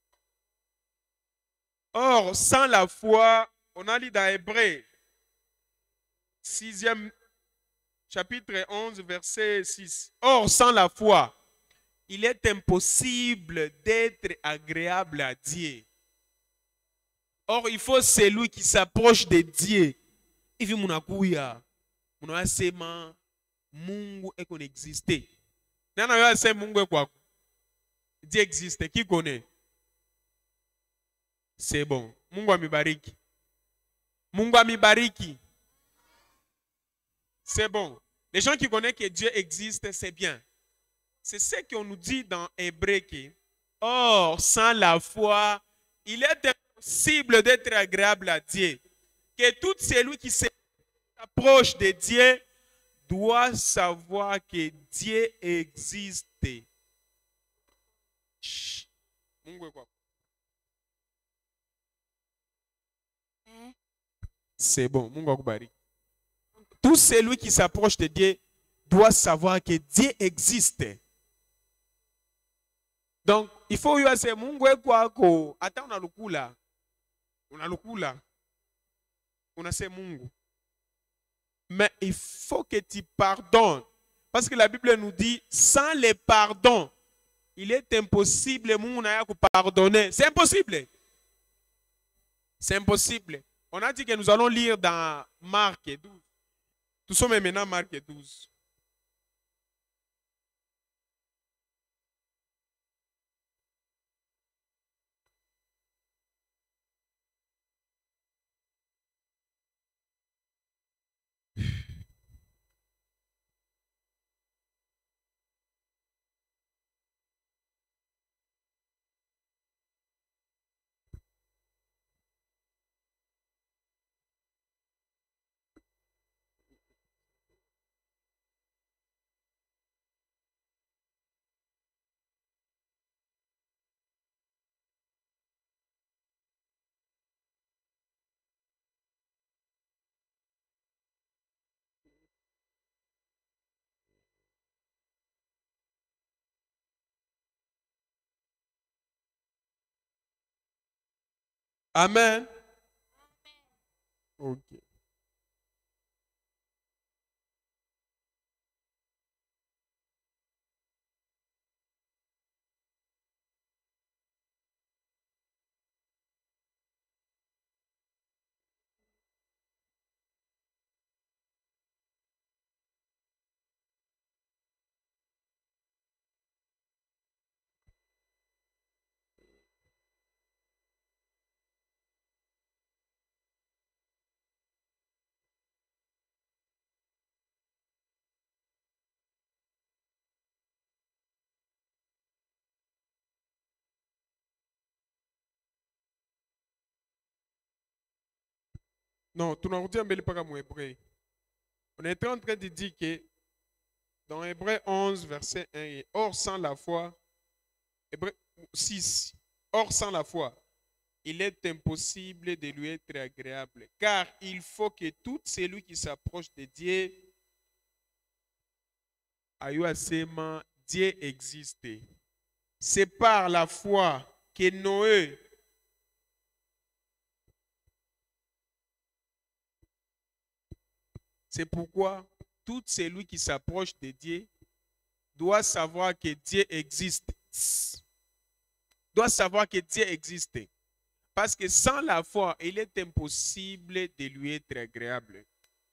Or, sans la foi, on a lu dans Hébreux, 6e chapitre 11, verset 6. Or, sans la foi, il est impossible d'être agréable à Dieu. Or, il faut celui qui s'approche de Dieu. Il vit mon akouya, mon asema. Mungu eko n'existe. Nana yo ase Mungu eko. Dieu existe. Qui connaît? C'est bon. Mungu amibariki. Mungu amibariki. C'est bon. Les gens qui connaissent que Dieu existe, c'est bien. C'est ce qu'on nous dit dans Hébreux. Or, sans la foi, il est impossible d'être agréable à Dieu. Que tout celui qui s'approche de Dieu doit savoir que Dieu existe. Chut. C'est bon. Tout celui qui s'approche de Dieu doit savoir que Dieu existe. Donc, il faut y avoir Mungu kwako hata unalukula. On a ce Mungu. Mais il faut que tu pardonnes. Parce que la Bible nous dit, sans le pardon, il est impossible Mungu na ya pardonner. C'est impossible. C'est impossible. On a dit que nous allons lire dans Marc 12. Nous sommes maintenant Marc 12. Amen. Ok. Non, tu n'as pas mon hébreu. On est en train de dire que dans Hébreu 11, verset 1, or sans la foi, Hébreu 6, or sans la foi, il est impossible de lui être agréable. Car il faut que tout celui qui s'approche de Dieu aille Dieu existe. C'est par la foi que Noé c'est pourquoi tout celui qui s'approche de Dieu doit savoir que Dieu existe. Doit savoir que Dieu existe. Parce que sans la foi, il est impossible de lui être agréable.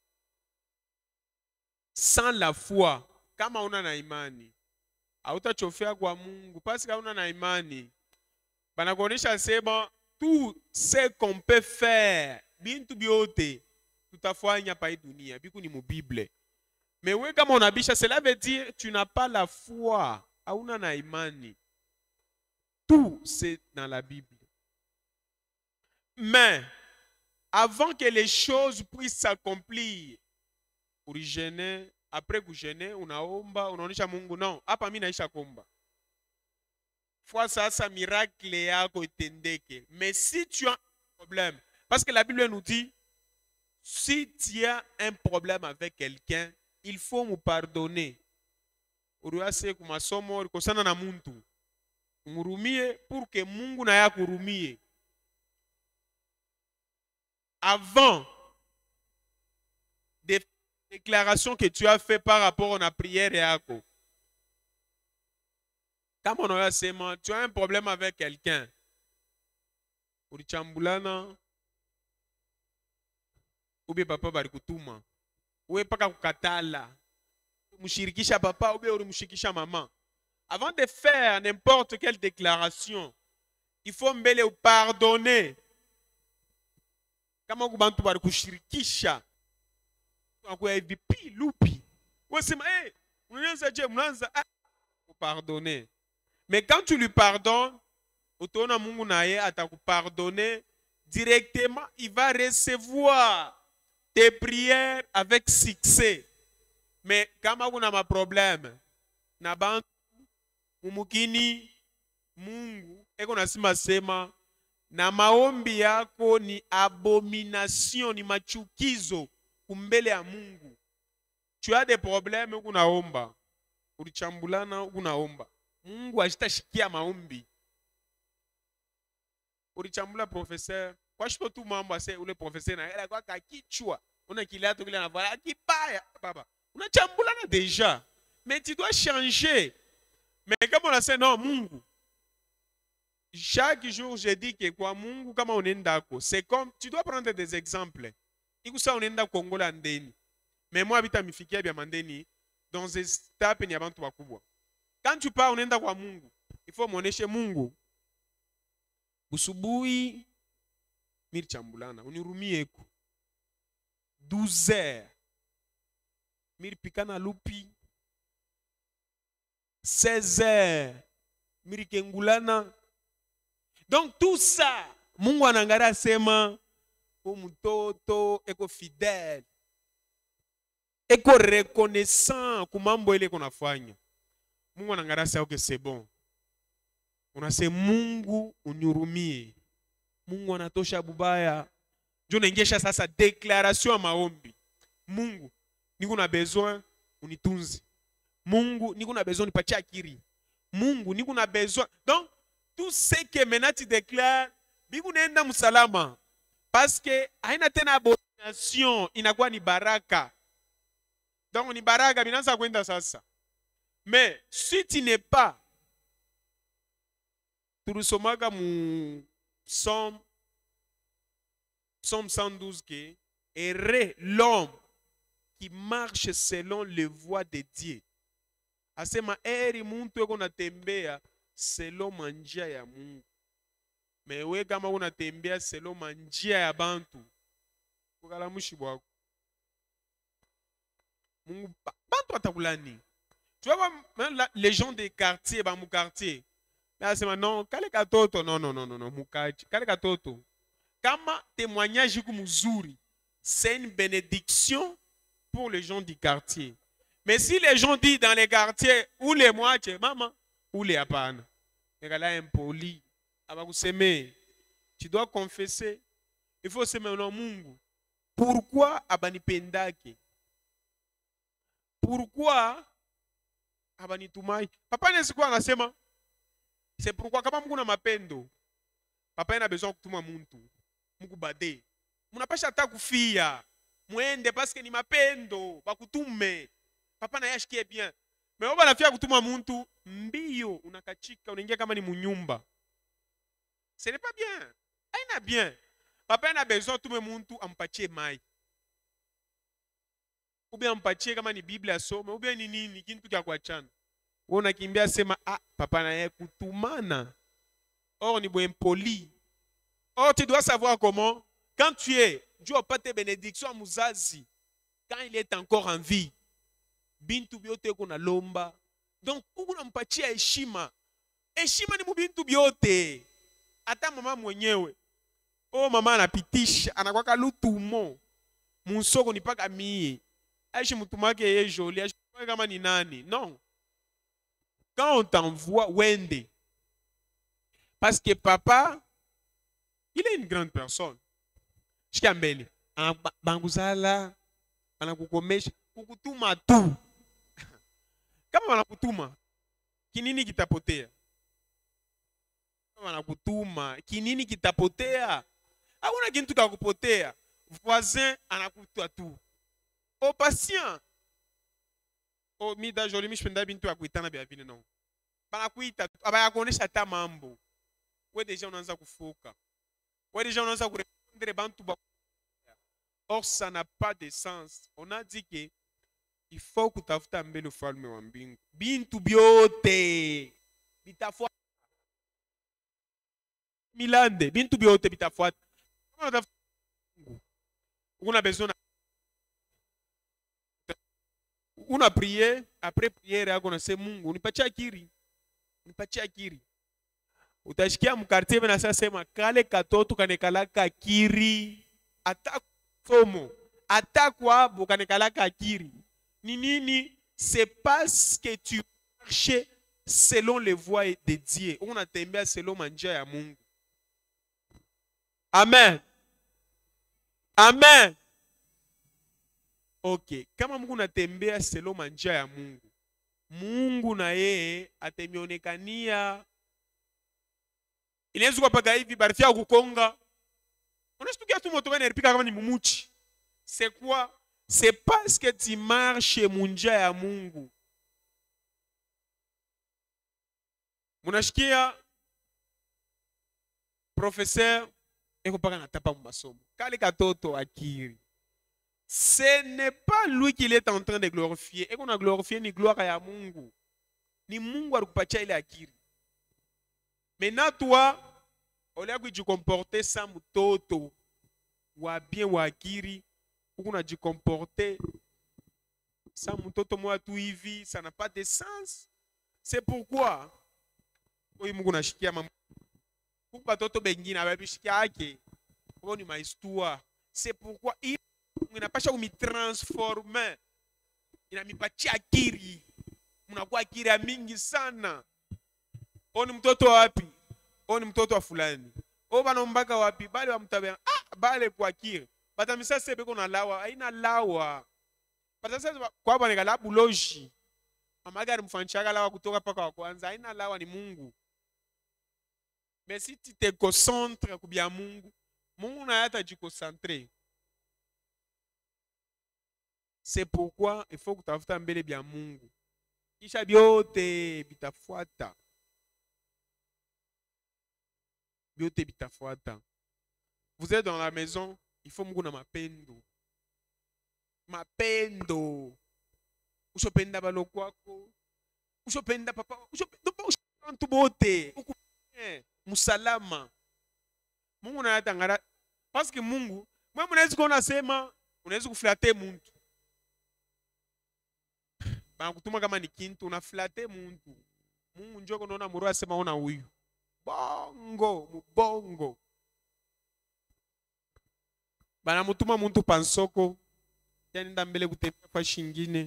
Sans la foi, kama una na imani, hautachofea kwa Mungu. Parce que una na imani, banakuonesha sema tout ce qu'on peut faire, bintu biote, tutafanya pa dunia, biku ni mu Bible. Mais oui, comme on abisha, cela veut dire tu n'as pas la foi, hauna na imani. Tout c'est dans la Bible. Mais avant que les choses puissent s'accomplir, pour gêner, après que gêner, unaomba, unaonesha Mungu non, hapa mimi naisha komba. Fois ça miracle yako itendeke. Mais si tu as un problème, parce que la Bible nous dit, si tu as un problème avec quelqu'un, il faut me pardonner. Uruase kumasomo kosana na muntu. Murumie pour que Mungu na ya kurumie. Avant des déclarations que tu as fait par rapport à la prière yako. Comme on a dit, tu as un problème avec quelqu'un. Urichambulana. Ube papa barikutuma. Ube paka kukatala. Mushirikisha papa, ube urimushirikisha maman. Avant de faire n'importe quelle déclaration, il faut mbele pardonner. Kama kubantu barikushirikisha. Kwa MVP lupi. Wasema unaanza je mnaanza pardonner. Mais quand tu lui pardonnes, utaona Mungu naye atakupardonner directement, il va recevoir tes prières avec succès. Mais kama kuna ma problème na bantu umukini Mungu eko nasema sema na maombi yako ni abomination, ni machukizo kumbele ya Mungu. Tu as des problèmes ukunaomba, ulichambulana ukunaomba, Mungu ashitashikia maombi. Ulichambula professeur kwa shipo tu mambo ase ule professeur na hela kwa kichwa una kilato kile anavala kibaya baba unachambulana déjà, mais tu dois changer. Mais comme on a dit non Mungu, chaque jour je dis que quoi Mungu kama unaendako, c'est comme tu dois prendre des exemples. Ikusa unaenda Kongola ndeni, mais moi habita mifikia bya mandeni dans des étapes ni abantu wakubwa. Quand tu pars unaenda kwa Mungu, il faut muoneshe Mungu usubuhi miri chambulana unirumieko 12 heures miri pikana lupi 16 heures miri kengulana. Donc tout ça Mungu anangara sema umutoto eko fidèle eko reconnaissant kumambo ile kunafanya. Mungu anangara sema que c'est bon. Unase Mungu unyurumie. Mungu anatosha bubaya. Jo nengesha sasa déclaration ya maombi. Mungu niko na besoin unitunze. Mungu niko na besoin nipatie akiri. Mungu niko na besoin. Donc tout ce que maintenant tu déclares biku nenda msalama. Parce que haina tena abomination, inakuwa ni baraka. Donc ni baraka binanza kwenda sasa. Mais si tu n'es pas, tulisomaga mu Psaume 112 que heureux l'homme qui marche selon les voies de Dieu. Asema eri muntu eko natembea selon manjia ya Mungu. Mewe kama unatembea selon manjia ya bantu, ukalamushi bwako Mungu bantu atakulani. Tu vois même les gens des quartiers, ba mu quartier. Là c'est non, kale katoto non mukaji. Kale katoto. Kama témoignage ku muzuri, c'est une bénédiction pour les gens du quartier. Mais si les gens disent dans les quartiers ou les moitiés, maman, ou les apana, regala impoli, abakuseme, tu dois confesser. Il faut se mettre au Mungu. Pourquoi abanipendake? Pourquoi abanitumai? Papa nesikuwa anasema, c'est pourquoi kama Mungu na mapendo, papa yana besoin kutuma muntu. Mungu bade. Munapasha hata kufia. Muende parce que ni mapendo, bakutume. Papa na yashikie bien. Mais oba nafia kutuma muntu, mbio unakachika unaingia kama ni munyumba. Ce n'est pas bien. Aina bien. Papa yana besoin tume muntu ampatie mai. Ou bien ampatie kama ni Biblia asome, ou bien ni nini kintu kya kuachana. Wona kimbia sema papa na yeye kutumana. Or ni impoli. Or tu dois savoir comment quand tu es Dieu a pas tes bénédictions à muzazi quand il est encore en vie. Bintu biote kuna lomba. Donc kuna mpatia heshima. Heshima ni mubintu biote. Hata mama mwenyewe. Oh mama anapitisha anakwaka lutumo. Munsoko ni paka mie. Aishi mutumake yeye joli, aishi kama ni nani. Non. Quand on t'envoie wende. Parce que papa il est une grande personne. Shikambele. Banguzala anakukomesha kukutuma tu. Kama wanakutuma kinini kitapotea? Kama wanakutuma kinini kitapotea? Hakuna kitu kakupotea. Voisin anakutua tu. Au patient. Oh mida joli mishpenda bintu akuitana bya vile non. Banakuita abayakonesha ta mambo. Wewe déjà unaanza kufoka. Wewe déjà unaanza kurepondre bantu ba. Or ça n'a pas de sens. On a dit que il faut kutafuta mbele ufalme wa mbingu. Bintu byote bitafuata. Milande bintu byote bitafuata. On a besoin una prier après prière yako na se Mungu nipatie akiri. Nipatie akiri. Utashikia mkartie bena sasema kale katoto kanekalaka akiri ata somo ata kwabo kanekalaka akiri. Ni nini? C'est parce que tu marches selon les voies de Dieu. On a tembea selon manja ya Mungu. Amen. Amen. Ok. Kama Mungu natembea selon manja ya Mungu, Mungu na yeye atemionekania. Inaweza kupaka hivi barifia kukonga. Unashtukia tu moto gani alipika kama ni mumuchi. C'est quoi? C'est parce que tu marches munja ya Mungu. Munashikia professeur eko paka natapa masomo. Kale katoto akiri. Ce n'est pas lui qu'il est en train de glorifier. Et qu'on a glorifié ni gloire ya Mungu. Ni Mungu alikupatia ile akiri. Maintenant toi, au lieu de te comporter sans mtoto wa bien wa akiri, ou qu'on a dû comporter sans mtoto moi tout hivi, ça n'a pas de sens. C'est pourquoi oui Mungu nashikia mamu. Kupa toto bengine ababishikia ake. Kwa ni maistua. C'est pourquoi il inapasha kumi transformer. Inamipatia akiri. Mnakuwa akiri ya mingi sana. Oni mtoto wapi? Oni mtoto wa fulani. O bana mbaka wapi? Bale wa mtabea. Ah, bale kwa akiri. Bata misa sebe kuna lawa. Haina lawa. Bata sasa kwa bana ngala buloji. Amagari mfanchaga lawa kutoka paka wa kwanza. Haina lawa ni Mungu. Mais si tu te concentres kubia Mungu, Mungu na yata jikoncentrer. C'est pourquoi il faut que tu fasses mbele bia Mungu. Kisha biote bitafuata. Biote bitafuata. Vous êtes dans la maison, il faut Mungu na mapendo. Mapendo. Ushopenda balokwako. Ushopenda papa. Ushopenda bote. Musalama. Mungu na yata ngara. Parce que Mungu, mwe mnaweza kuona sema, unaweza kuflate muntu. Banakutuma kama ni kintu, unaflate muntu. Mungu njoko unaona muru asema ona huyu. Bongo, mubongo. Banamutuma muntu pansoko. Yanenda mbele kutembea kwa shingine.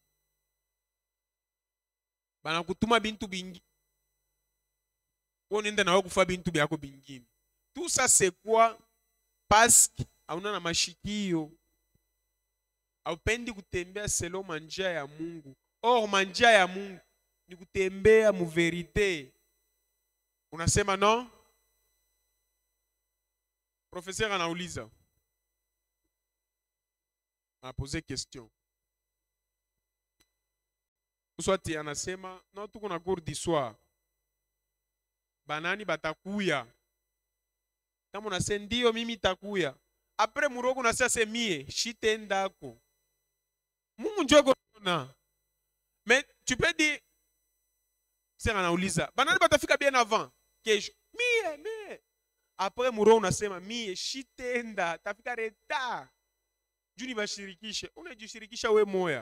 Banakutuma bintu bingi. Onenda na wakufa bintu byako bingine. Tout ça c'est quoi? Parce que hauna na mashikio. Haupendi kutembea selon manja ya Mungu. Or manja ya Mungu ni kutembea mu verite. Unasema non? Professeur anauliza. A poser question. Uswati anasema non, tuko na cours d'histoire. Banani batakuya. Kama unasema ndio mimi takuya. Après muroko unasema semie shitendako. Mungu njoko na. Mais tu peux dire c'est anauliza. Banani batafika bien avant. Kesho. Mie. Après muroko unasema mie shitenda tafika retard. Juni bashirikishe. Unajishirikisha we moya.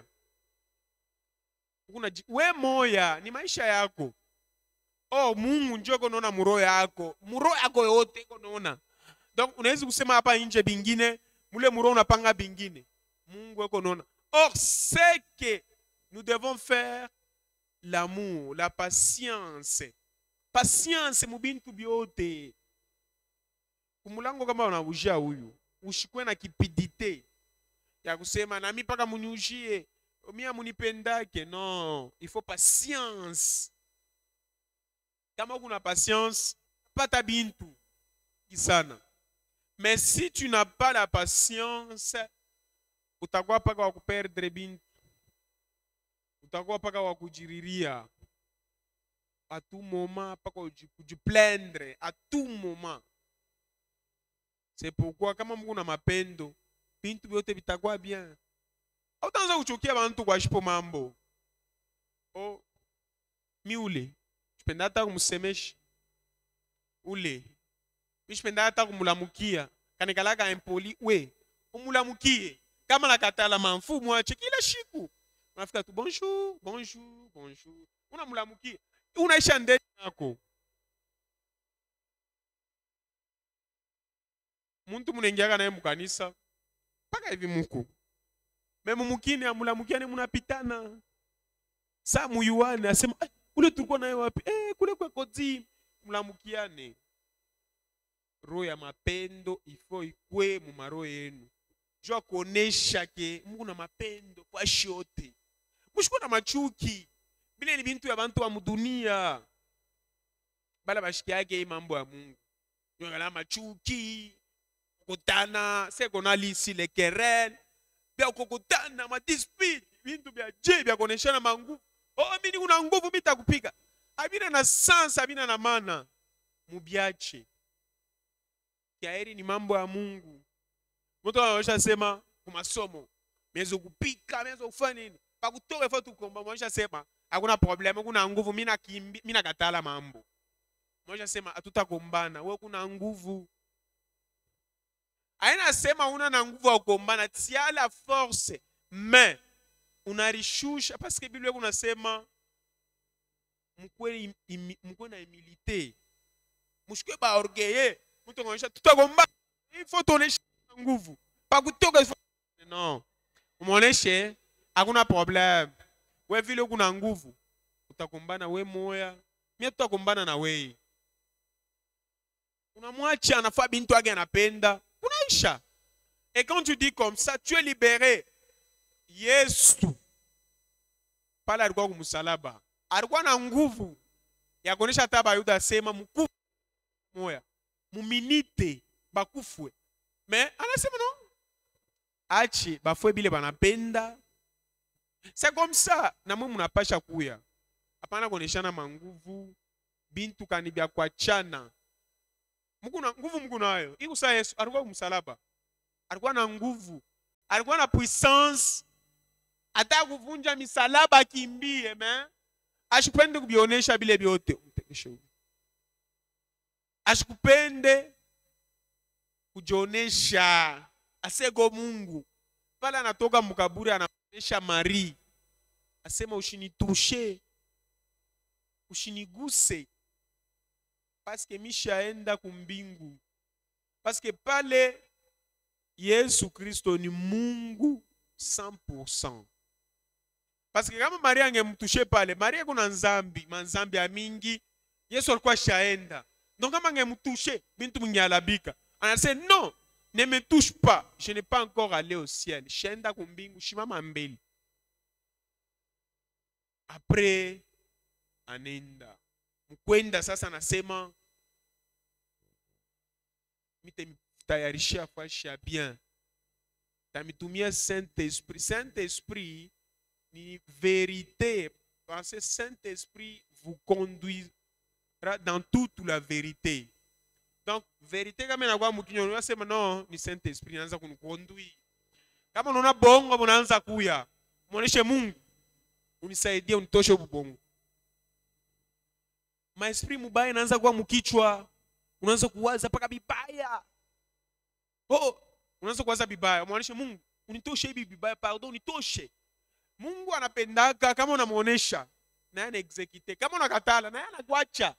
We moya ni maisha yako. Oh, Mungu njoko naona muro yako. Muro yako yote iko naona. Donc unaweza kusema hapa nje bingine, mule muro unapanga bingine. Mungu yako naona. Or c'est que nous devons faire l'amour, la patience. Patience mubintu biote. Kumulango kama unabujia huyu, ushikwe na kipidite. Ya kusema na mimi paka muniujie, mimi munipendake. Non, il faut patience. Kama kuna patience, pata bintu kisana. Mais si tu n'as pas la patience, utakuwa paka wa kuperdre bintu. Utakuwa paka wa kujiriria. À tout moment, paka kujiplaindre. À tout moment. C'est pourquoi kama Mungu na mapendo, bintu byote bitakuwa bien. Hautaanza kuchukia bantu kwa shipo mambo. Oh, miule. Penda hata kumsemeshi ule. Mishipenda hata kumulamukia. Kanikalaka impoli we. Umulamukie. Kama nakatala manfu mwache kila shiku. Unafika tu bonjour. Unamulamukia. Unaisha ndani yako. muntu munengiaka naye mukanisa paka hivi muku memu mukini amulamukiane munapitana sa muyuane asema ule tulikuwa naye wapi kule kwa kodi mulamukiane. Roho ya mapendo ifo ikwe mu maroho yenu jua kuonesha ke Mungu na mapendo kwa shote mushiko na machuki bile ni bintu ya bantu wa mudunia bala bashikiage mambo ya Mungu yongala machuki kukutana sekona lisi le querelle bia kukutana ma dispute bintu bia je bia koneshana manguvu mimi kuna nguvu mitakupiga abina na sansa abina na maana mubiache kiaeri ni mambo ya Mungu. Mtu anaonyesha sema kumasomo mezo kupika mezo kufanya nini pakutoka ifo tukomba mwanisha sema hakuna problema kuna nguvu mimi nakatala mambo mwanisha sema hatutagombana wewe kuna nguvu aina sema una na nguvu ya kugombana tia la force mais unarishusha parce que Biblia kunasema mkwe na humilité mshikwe ba orgueil mtu anaonyesha tutagombana il faut tonesha nguvu pakutoka non umuoneshe hakuna problem wewe vile kuna nguvu utakumbana we moya mimi tutakumbana na wewe unamwacha anafaa bintu yake anapenda unaisha et quand tu dis comme ça tu es libéré. Yesu pala alikuwa kumsalaba alikuwa na nguvu ya kuonesha hata Bayuda sema mkufu moya muminite bakufwe mais anasema non achi bafwe bile banapenda. C'est comme ça na mwe munapasha kuya hapana kuoneshana manguvu bintu kanibia kuachana mkuna nguvu mkunayo ikusa. Yesu alikuwa kumsalaba alikuwa na nguvu alikuwa na puissance hata kuvunja misalaba kimbie mais ashikupende kubionesha bile byote ashikupende kujionesha asego Mungu pala anatoka mukaburi anaonesha Marie asema ushinitushe ushiniguse parce que mishaenda kumbingu parce que pale Yesu Kristo ni Mungu 100%. Parce que kama Maria angemtushe pale, Maria kuna nzambi, manzambi ya mingi, Yesu alikuwa shaenda. Donc kama angemtushe, bintu mngyalabika. Anasema non, ne me touche pas, je n'ai pas encore allé au ciel. Shaenda kumbingu, shimama mbele. Après anenda. Mkwenda sasa anasema mitayarishia fasha bien. Tamitumia Saint-Esprit. Saint-Esprit ni vérité. Parce que Saint-Esprit vous conduira dans toute la vérité. Donc, vérité, kama inakuwa mkinyo, unasema no, ni Saint-Esprit anaanza kuniconduire. Kama unaona bongo, unaanza kuya. Muoneshe Mungu. Unisaidie unitoshe ubongo. Maesprit mubaya inaanza kuwa mkichwa. Unaanza kuwaza paka bibaya. Unaanza kuwaza bibaya. Muoneshe Mungu, unitoshe hivi bibaya, pardon, unitoshe. Mungu anapendaka kama unamuonesha na yeye anaexecute. Kama unakatala na yeye anakuacha.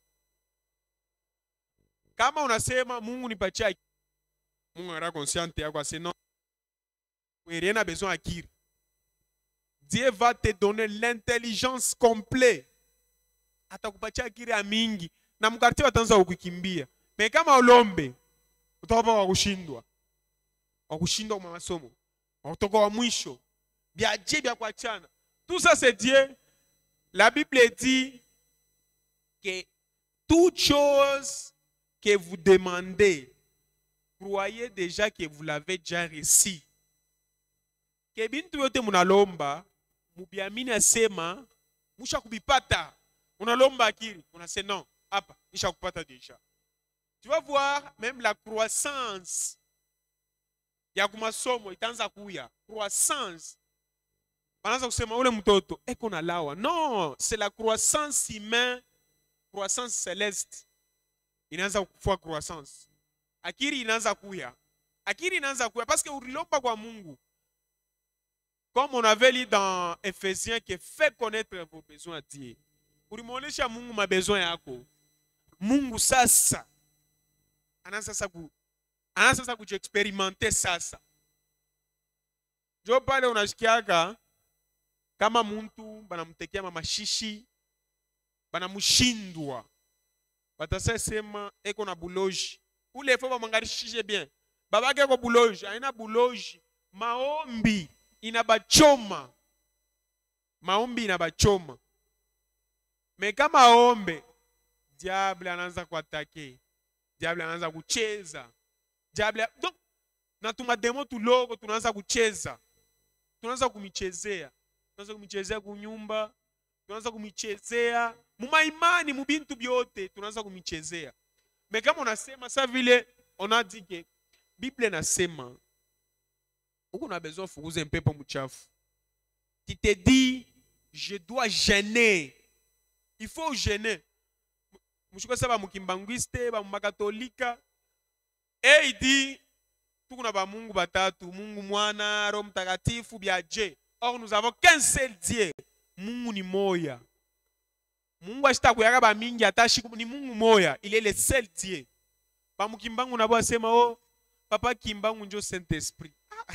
Kama unasema Mungu nipatie, Mungu ana consciente yako asema non, rien n'a besoin akiri. Dieu va te donner l'intelligence complète. Atakupatia akiri ya mingi na mkarti wataanza kukimbia. Mais kama ulombe utakuwa wa kushindwa. Wa kushindwa kwa masomo. Utakuwa wa mwisho. Bia bia kuachana. Tout ça c'est Dieu. La Bible dit que toute chose que vous demandez, croyez déjà que vous l'avez déjà reçu. Que bintu yote munalomba, mubiamini asema, musha kubipata. Unalomba akiri, unasema non, hapa, nisha kupata déjà. Tu vas voir même la croissance. Ya kumasomo itaanza kuya. Croissance. Banaanza kusema ule mtoto eko na lawa. Non, c'est la croissance humaine, croissance céleste. Inaanza kufua croissance. Akiri inaanza kuya. Akiri inaanza kuya parce que ulilomba kwa Mungu. Comme on avait lu dans Ephésiens que fait connaître vos besoins à Dieu. Ulimuonesha Mungu mabesoin yako. Mungu sasa anaanza sasa anaanza sasa kujiexperimenter sasa. Jo pale unasikiaka kama muntu banamtekea mamashishi banamushindwa, batasema eko na buloji ule fo bamwangarishishe bien babake eko buloji aina buloji, maombi inabachoma, maombi inabachoma. Me kama ombe, diable anaanza kuatake, diable anaanza kucheza, diable donc na tumademo tuloko tunaanza kucheza, tunaanza kumichezea, tunaanza kumichezea kunyumba, tunaanza kumichezea mumaimani mubintu byote, tunaanza kumichezea. Me kama unasema sa vile onadike Bible nasema uko na besoin fukuze mpepo mchafu. Qui te dit je dois gêner. Il faut gêner. Mshiko saba mukimbanguiste ba makatolika. Et il dit tukuna ba Mungu batatu, Mungu Mwana, Roho Mtakatifu biaje. Or nous avons qu'un seul Dieu. Mungu ni moya. Mungu ashita kuyaka ba mingi atashi ni Mungu moya, il est le seul Dieu. Ba mukimbangu nabo asema oh papa kimbangu njo Saint-Esprit.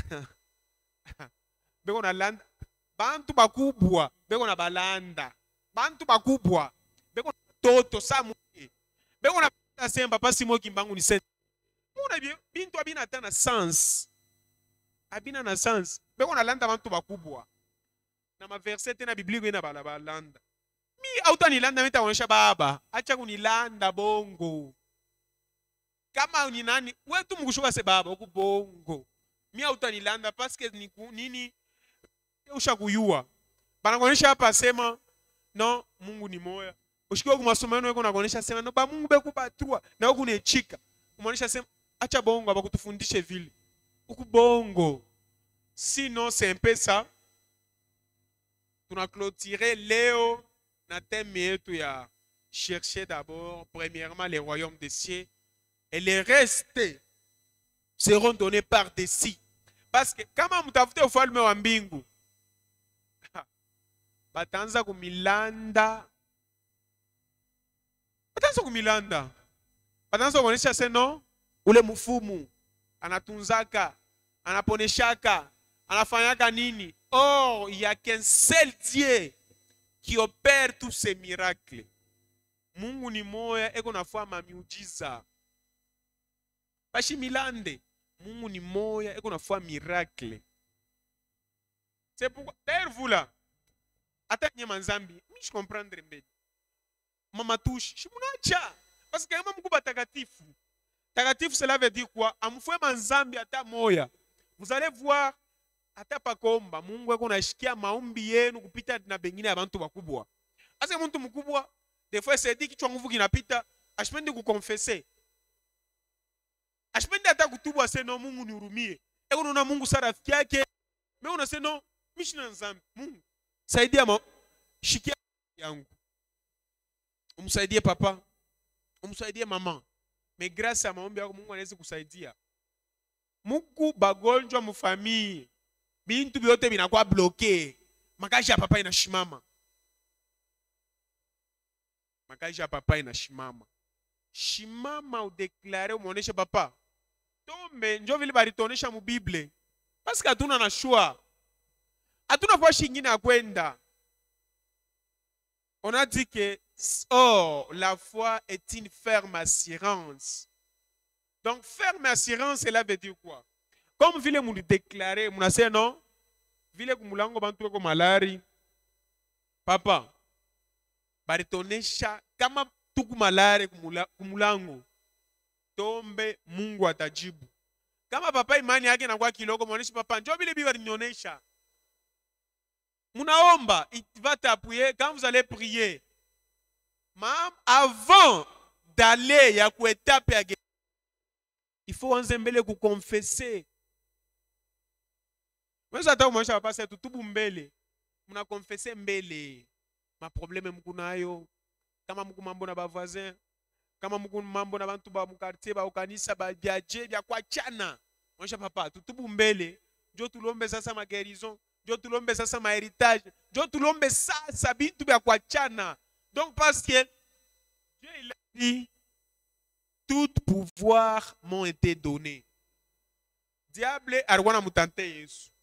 Beko na landa bantu bakubwa, beko na balanda. Bantu bakubwa, beko na toto samu. Beko na semba pasi mo kimbangu ni Saint. Muna bintu abina tana sens. Abina na sens. Beko na landa bantu bakubwa. Na ma verset na Biblia ina bala balanda. Mi auto ni landa meta onesha baba, acha kunilanda bongo. Kama ni nani, wetu mkushuka se baba ukubongo. Mi auto ni landa parce que ni nini usha kuyua. Bana kuonesha hapa sema no Mungu ni moya. Ushikio kwa masomo yenu yako nakuonesha sema no ba Mungu bekupatua na huko unechika. Kumaanisha sema acha bongo abakutufundishe vile. Ukubongo. Sinon c'est un peu ça. Tuna clôturer Léo na thème yetu ya chercher d'abord premièrement les royaumes des cieux et les restes seront donnés par dessus. Parce que kama mtafute ufalme wa mbingu bataanza kumilanda, bataanza kuonesha seno ule mfumu anatunzaka, anaponeshaka, anafanyaka nini. Or il y a qu'un seul Dieu qui opère tous ces miracles. Mungu ni moya eko nafanya miujiza. Bashi milande, Mungu ni moya eko nafanya miracle. C'est pourquoi d'ailleurs vous là ata nyema nzambi, je comprendre mbele. Mama touche, shimunacha. Parce que kama mkuba takatifu. Takatifu cela veut dire quoi? Amfwe manzambi ata moya. Vous allez voir ata pakomba Mungu eko nashikia maombi yenu kupita na bengine ya bantu bakubwa. Asa mtu mkubwa des fois c'est dit kichwa nguvu kinapita, ashpendi kukonfese. Ashpendi ata kutubwa seno Mungu nihurumie. Eko nuna Mungu sa rafiki yake. Mais on seno mishina nzambi. Mungu saidia shikia yangu. Umsaidie papa. Umsaidie mama. Mais grâce à maombi yako Mungu anaweza kusaidia. Mungu bagonjwa mufamii. Bintu byote binakuwa bloqué. Makaji ya papa inashimama. Makaji ya papa inashimama. Shimama udeklare umuoneshe papa. Tombe njo vile baritonesha mu Bible. Parce que hatuna na shua. Hatuna fashi ingine ya kwenda. On a dit que la foi est une ferme assurance. Donc ferme assurance, cela veut dire quoi? Comme vile mou déclarer, mou nase non? Vile kumulango bantu weko malari. Papa, baritonesha kama tuku malari kumulango. Tombe Mungu atajibu. Kama papa imani yake na kwa kiloko, mwoneshi papa, njo vile biba rinyonesha. Munaomba, il va t'appuyer quand vous allez prier. Même avant d'aller ya ku étape ya il faut enzembele ku confesser. Moi j'attends moi je vais passer tout mbele. Muna confesser mbele. Ma problème mkunayo. Kama mku mambo na ba voisin, kama mku mambo na bantu ba mu quartier ba ukanisa ba biaje bya kwa chana. Moi je papa tout mbele. Njo tulombe sasa ma guérison. Dieu tout l'homme ça ma héritage. Dieu tout l'homme ça bintu bya kwa chana. Donc parce que Dieu il a dit tout pouvoir m'ont été donné. Diable alikuwa anamtante Yesu.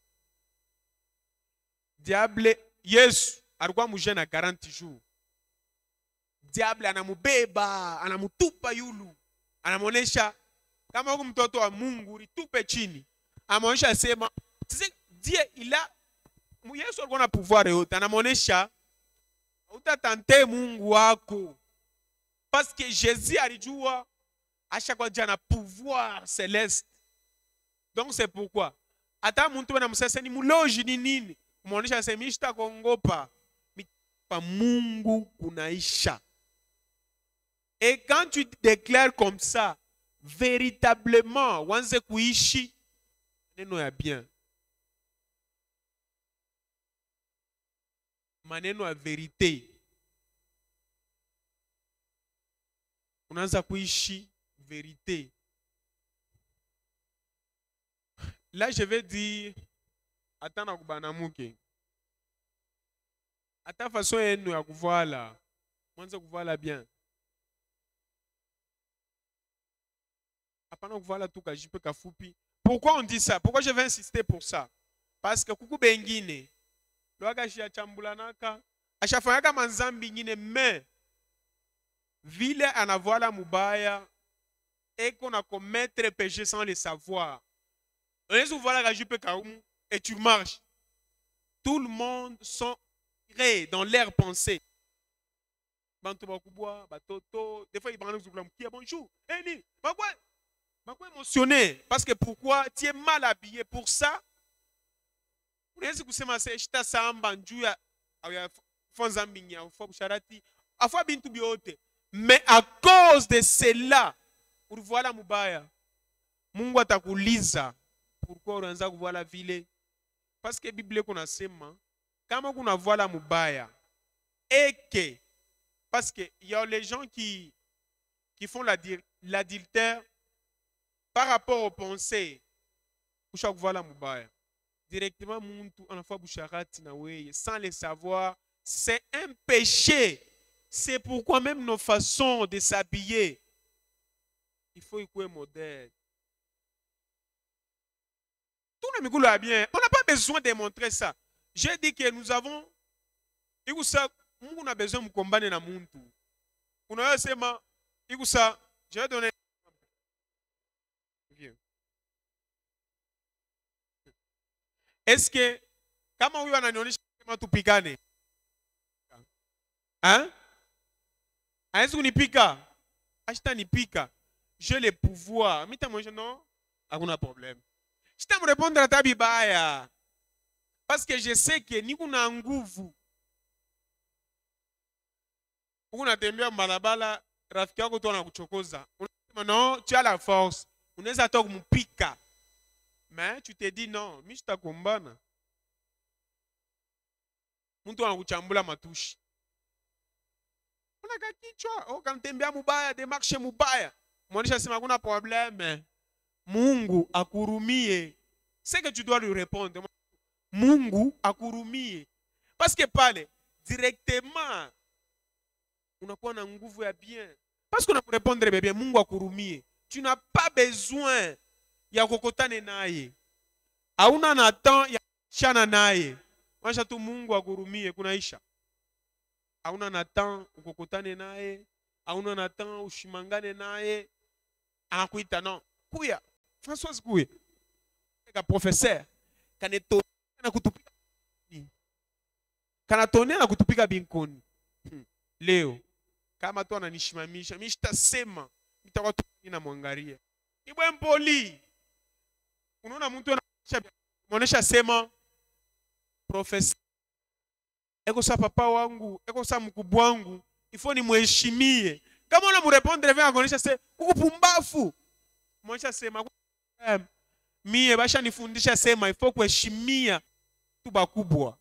Diable Yesu alikuwa mjana 40 jours. Diable anamubeba, anamutupa yulu. Anamuonesha kama huko mtoto wa Mungu litupe chini. Anamuonesha sema, Dieu il a Yesu alikuwa na pouvoir yote. Anamuonesha utatante Mungu wako. Parce que Jésus alijua à chaque fois un pouvoir céleste. Donc c'est pourquoi ata muntu bana musasa ni muloji ni nini muonesha semishta kongopa pa Mungu kunaisha. Et quand tu déclares comme ça véritablement wanze kuishi neno ya bien, maneno ya vérité, unaanza kuishi vérité. Là, je vais dire, attends, kubanamuke. Attends, façon yenu ya kuvala. Mwanza kuvala bien. Apana kuvala tu kajipe kafupi. Pourquoi on dit ça? Pourquoi je vais insister pour ça? Parce que kuku bengine, loaka shia chambulanaka, ashafanyaka manzambi ngine, mais vile anavoila mubaya, et qu'on a commettre péché sans le savoir. Et tu marches. Tout le monde sont dans leur pensée. Des fois, ils prennent bonjour. Émotionné. Parce que pourquoi? Tu es mal habillé pour ça. Mais à cause de cela, pour voir la mubaya, Mungu atakuliza. Pourquoi unaanza kuvala vile? Parce que Bible kunasema kama kuna voila mubaya et que parce que il y a les gens qui font l'adultère par rapport aux pensées. Kusha kuvala mubaya directement muntu anafa busharati na weye sans le savoir, c'est un péché. C'est pourquoi même nos façons de s'habiller, il faut y être modèle. Tout le monde est bien. On n'a pas besoin de montrer ça. J'ai dit que nous avons. On a besoin de combattre na muntu. On a sema. Je vais donner. Est-ce que kama huyu ananionyesha kama tupigane? Hein? Est-ce qu'on nipika? Ashita nipika. J'ai le pouvoir. Mita moi non, hakuna problème. Je t'aime répondre à ta bibaya. Parce que je sais que ni kuna nguvu. Unatembea malabala, rafiki yako tu anakuchokoza. Unasema non, tu as la force. Unaweza toka kumpika. Mais tu te dis non, mimi sitakumbana. Mtu anakuchambula matushi. Unaka kichwa, ukamtembea mubaya, demarche mubaya. Mwonesha sema kuna problème. Mungu akurumie. C'est que tu dois lui répondre. Mungu akurumie. Parce que pale, directement, unakuwa na nguvu ya bien. Parce qu'on a pour répondre bien, Mungu akurumie. Tu n'as pas besoin ya kokotane naye. Hauna na temps ya chana naye. Maisha tu Mungu akurumie kunaisha. Hauna na temps ukokotane naye. Hauna na temps ushimangane naye. Anakuita non. Kuya. François Kuya. Ka professeur. Kaneto na kutupika. Kanatone na kutupika binkoni. Leo kama tu ananishimamisha, mimi sitasema, nitakuwa tu ninamwangalia. Ni bwe mpoli. Unaona mtu anaonyesha sema professeur. Eko sa papa wangu, eko sa mkubwa wangu, ifo ni mheshimie. Kama una mrepondre vya kuonyesha se ukupumbafu. Mwanisha sema mie basha nifundisha sema ifo kuheshimia tu bakubwa.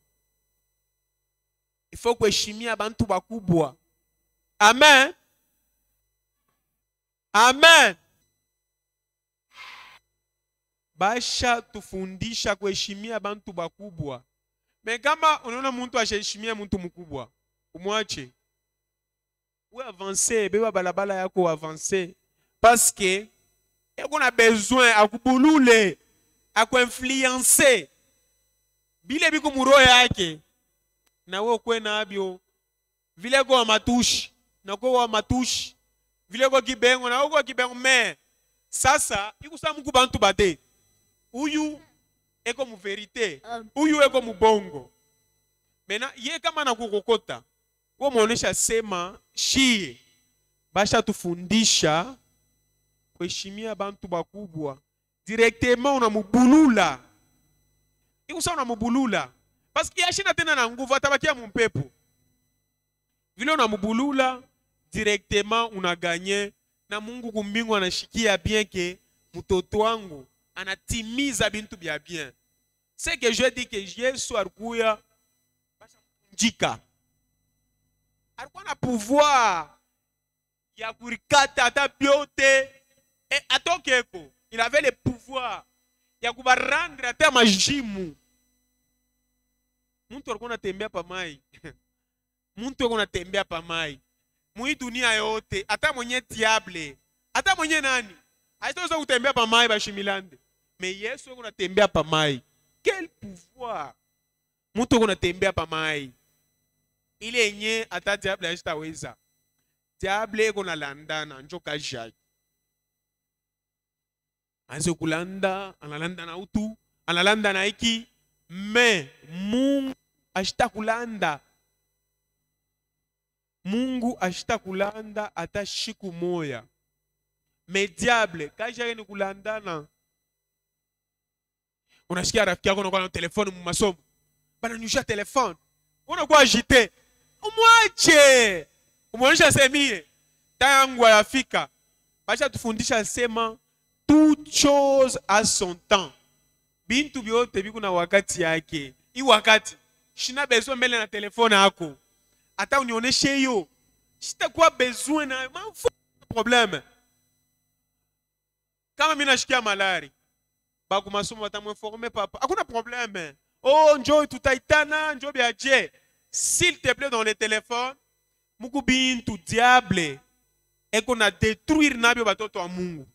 Ifo kuheshimia bantu bakubwa. Amen. Amen. Basha tufundisha kuheshimia bantu bakubwa. Mais kama unaona mtu asheshimia mtu mkubwa, umwache. Ou avancer, beba balabala yako avancer parce que on a besoin akubulule. akuinfluence bile biku muro yake na wewe kwe nabyo vile kwa matushi na kwa matushi vile kwa kibengo na kwa kibengo me sasa ikusa mungu bantu bade uyu eko mu verite uyu eko mu bongo mena ye kama na kukokota wewe muonesha sema shie basha tufundisha kuheshimia bantu bakubwa directement unamubulula ikusa unamubulula parce que yashina tena na nguvu atabakia mumpepo vile unamubulula directement unaganye na Mungu kumbingu anashikia bien que mtoto wangu anatimiza bintu bya bien. C'est que je dis que Yesu alikuya njika alikuwa na pouvoir ya kurikata ata biote et atokeko il avait le pouvoir ya kubarandra ata majimu. Muntu alikuwa anatembea pa mai muntu alikuwa anatembea pa mai mui dunia yote ata mwenye diable ata mwenye nani haitaweza kutembea pa mai bashimilande me Yesu alikuwa anatembea pa mai. Quel pouvoir! Muntu alikuwa anatembea pa mai ile yenye ata diable hajitaweza. Diable iko nalandana njoka jaki anze kulanda analanda na utu analanda na iki me Mungu ashita kulanda. Mungu ashita kulanda ata shiku moya. Me diable kaja ni kulandana. Unasikia rafiki yako anakuwa na telefone mu masomo. Bana nyusha telefone. Unakuwa agité. Umwache. Umuonyesha semie. Tangu yafika. Basha tufundisha sema toute chose a son temps. Bintu byote biku na wakati yake. I wakati shina besoin mbele na telefone yako. Ata unioneshe hiyo. Sitakuwa besoin na mambo problème. Kama mimi nashikia malari. Baku masomo watamwinformer papa. Hakuna problème. Oh njoo tutaitana njoo biaje. S'il te plaît dans le téléphone, muku bintu diable eko na détruire nabyo batoto wa Mungu.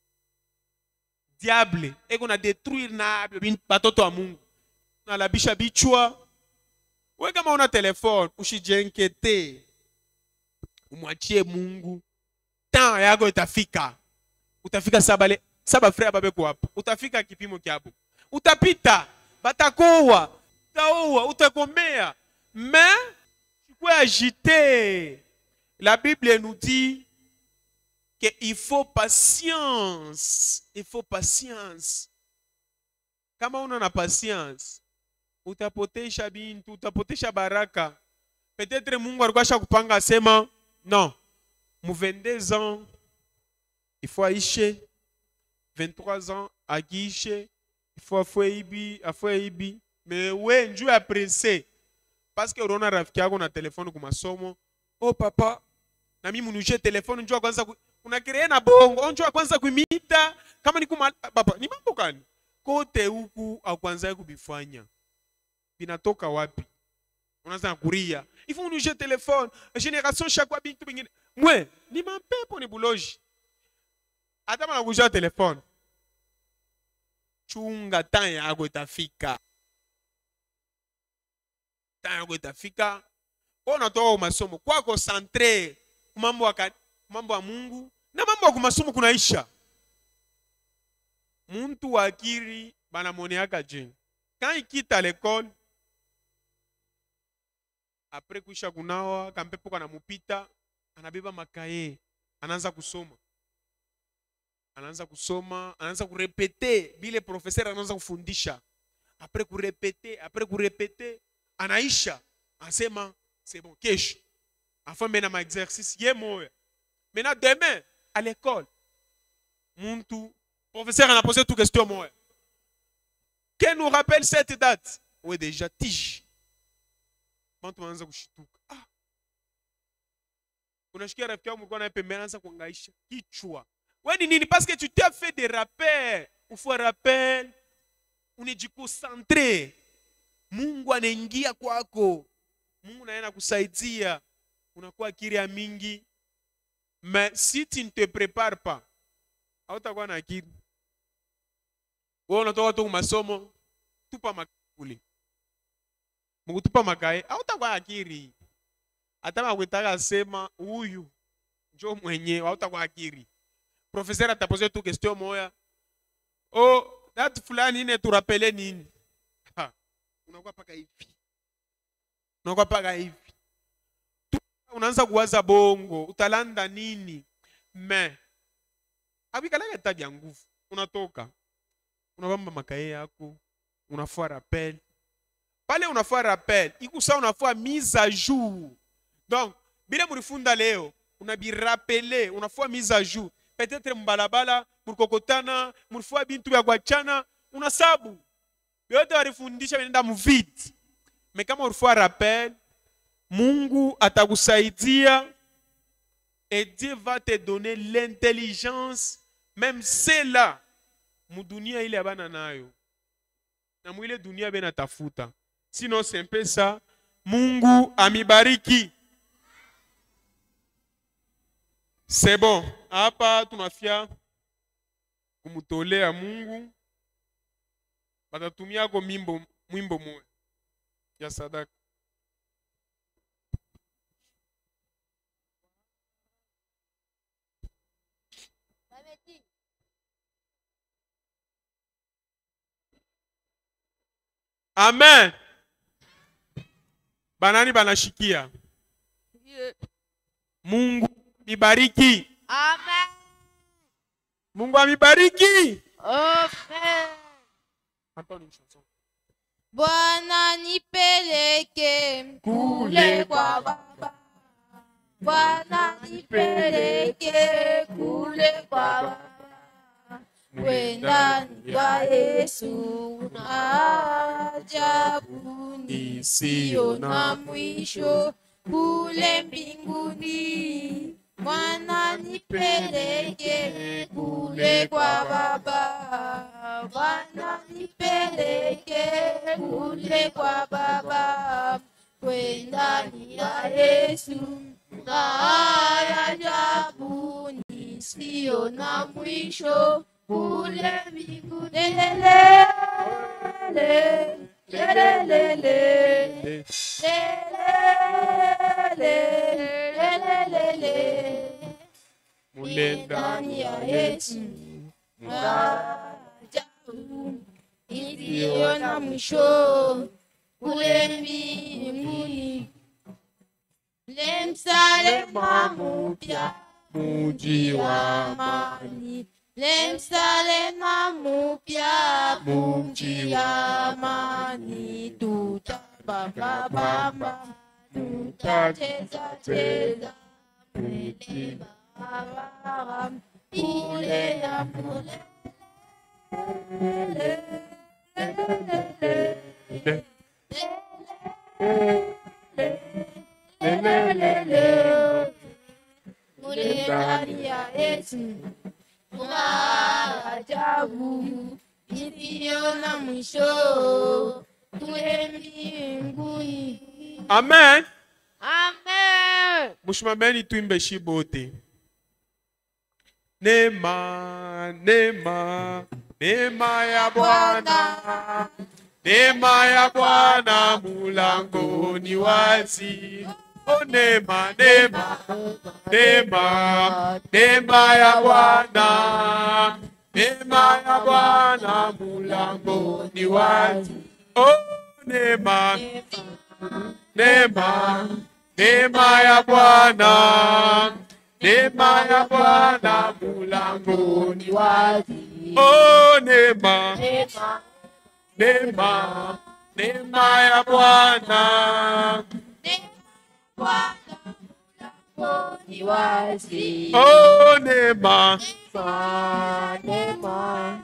Diable eko na détruire nabyo batoto wa Mungu. Na labisha bichwa. We kama una telefone usijenkete. Umwachie Mungu. Temps yako itafika. Utafika saba frère babeko hapo. Utafika kipimo kiapo. Utapita. Batakoa. Utaoa. Utakomea. Mais tu peux agiter. La Bible nous dit qu'il faut patience. Il faut patience. Kama una na patience, utapotesha bintu, utapotesha baraka. Peut-être Mungu alikuwa shakupanga sema non. Mu 22 ans il faut aishe 23 ans agishe il faut afwe mais we njoo apprécier parce que unaona rafiki yako na telefone kwa masomo. Oh papa na mimi munuje telefone njoo kwanza unakirea na bongo njoo kwanza kuimita kama ni kuma papa ni mambo gani kote huku akwanza kubifanya binatoka wapi? Unaanza kuria il faut munuje telefone génération chaque fois bintu bingine mwe ni mapepo ni buloji hata mwana kuja telefone chunga temps yako itafika. Temps yako itafika. Unatoka masomo kwa concentré mambo ya Mungu na mambo ya masomo kunaisha. Muntu wa akili banamoneaka jeni. Quand il quitte l'école après kuisha kunawa kampepo kana mupita anabeba makaye anaanza kusoma. Anaanza kurepete bile professeur anaanza kufundisha. Après kurepete anaisha anasema c'est bon kesho enfin mena ma exercice ye moya. Maintenant demain à l'école muntu professeur a posé toute question moya. Qu'est nous rappelle cette date? Oui déjà tige. Bantu wanaanza kushituka. Unashikia rafiki yako mlikuwa naye pembeni anaanza kuangaisha kichwa. Ouais, nini parce que tu t'as fait des rappels. Il faut rappel. Unijikusantre. Mungu anaingia kwako. Mungu anaenda kusaidia. Unakuwa akili ya mingi. Mais si tu ne te prépares pas, hautakuwa na akili. Wewe unatoka tu masomo, tupa makule. Mungu tupa makae, hautakuwa akiri. Hata makutaka sema huyu njoo mwenyewe, hautakuwa akiri. Professeur atapose tu question moya. Oh, date fulani ine turapele nini? Ha, unakuwa paka hivi. Unakuwa paka hivi. Unaanza kuwaza bongo, utalanda nini? Me abikalaka tabia nguvu. Unatoka. Unabamba makae yako, unafua rappel. Pale unafua rappel, ikusa unafua mise à jour. Donc, bile murifunda leo, unabirapele, unafua mise à jour. Peut-être mbalabala, murkokotana, murifua bintu ya guachana, unasabu. Yote warifundisha wenenda muvide. Mais kama urifua rappel, Mungu atakusaidia et Dieu va te donner l'intelligence, même celle-là, mudunia ile abana nayo. Na mwile dunia bena tafuta. Sinon c'est un peu ça. Mungu amibariki. C'est bon. Hapa tunafia kumutolea Mungu. Batatumia ko mwimbo moja ya sadaka. Amen. Banani banashikia. Mungu mibariki. Amen. Mungu amibariki. Amen. Bwana nipeleke kule kwa Baba. Bwana nipeleke kule kwa Baba. Kwenda kwa Yesu na ajabu isiyo na mwisho kule mbinguni. Bwana nipeleke kule kwa Baba. Bwana nipeleke kule kwa Baba. Kwenda kwa Yesu na ajabu isiyo na mwisho kule mbinguni. Mule ndani ya Yesu ajabu isiyo na mwisho kule mbinguni. Le msalaba mpya, mji wa amani. Le msalaba mpya, mji wa amani. Tutabamba, tutacheza cheza mbele Baba. Ule ya mule. Mule ndani ya Yesu ajabu isiyo na mwisho kule mbinguni. Amen. Amen. Mushimameni tuimbe shibote. Neema, neema, neema ya Bwana. Neema ya Bwana mulangoni wazi. Oh, neema, neema, neema, neema ya Bwana. Neema ya Bwana mulangoni wazi. Oh, neema, neema, neema ya Bwana. Neema ya Bwana mulangoni wazi. Oh, neema, neema, neema ya Bwana. Mulangoni wazi. Oh, neema, neema,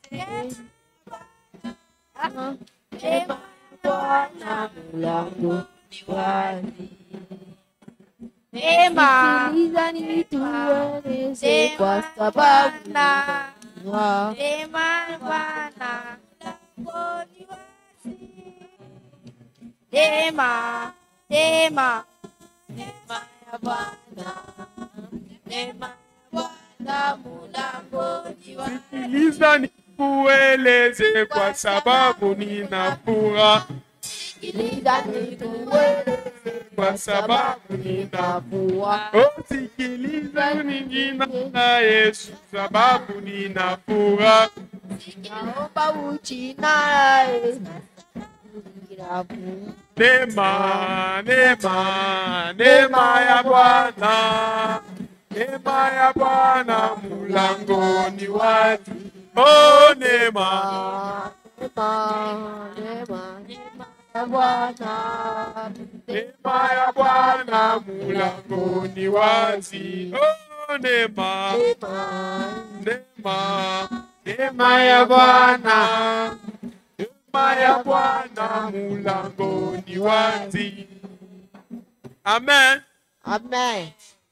neema Bwana mulangoni wazi. Neema, nitueleze kwa sababu na neema Bwana mulangoni wazi. Neema, neema, neema ya Bwana. Neema ya Bwana mulangoni wazi. Ueleze kwa sababu ninafuraha. Sikiliza nikueleze Kwa sababu ninafuraha. Oh, sikiliza ningina na Yesu sababu ninafuraha. Naomba uchinae. Neema, neema, neema ya Bwana. Neema ya Bwana mlangoni wazi. Oh, neema. Neema ya Bwana mlangoni wazi. Oh, neema. Neema. Neema ya Bwana. Neema ya Bwana mlangoni wazi. Amen. Amen.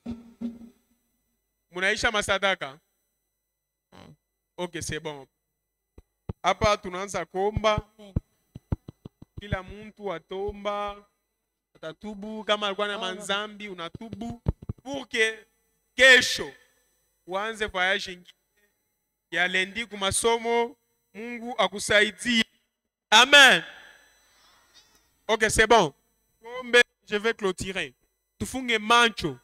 Munaisha masadaka? Ok, c'est bon. Hapa tunaanza kuomba. Kila mtu atomba, atatubu. Kama alikuwa na manzambi, unatubu. Pour que kesho uanze voyage ingine ya lendi kumasomo. Mungu akusaidie. Amen. Ok, c'est bon. Je vais clôturer. Tufunge mancho.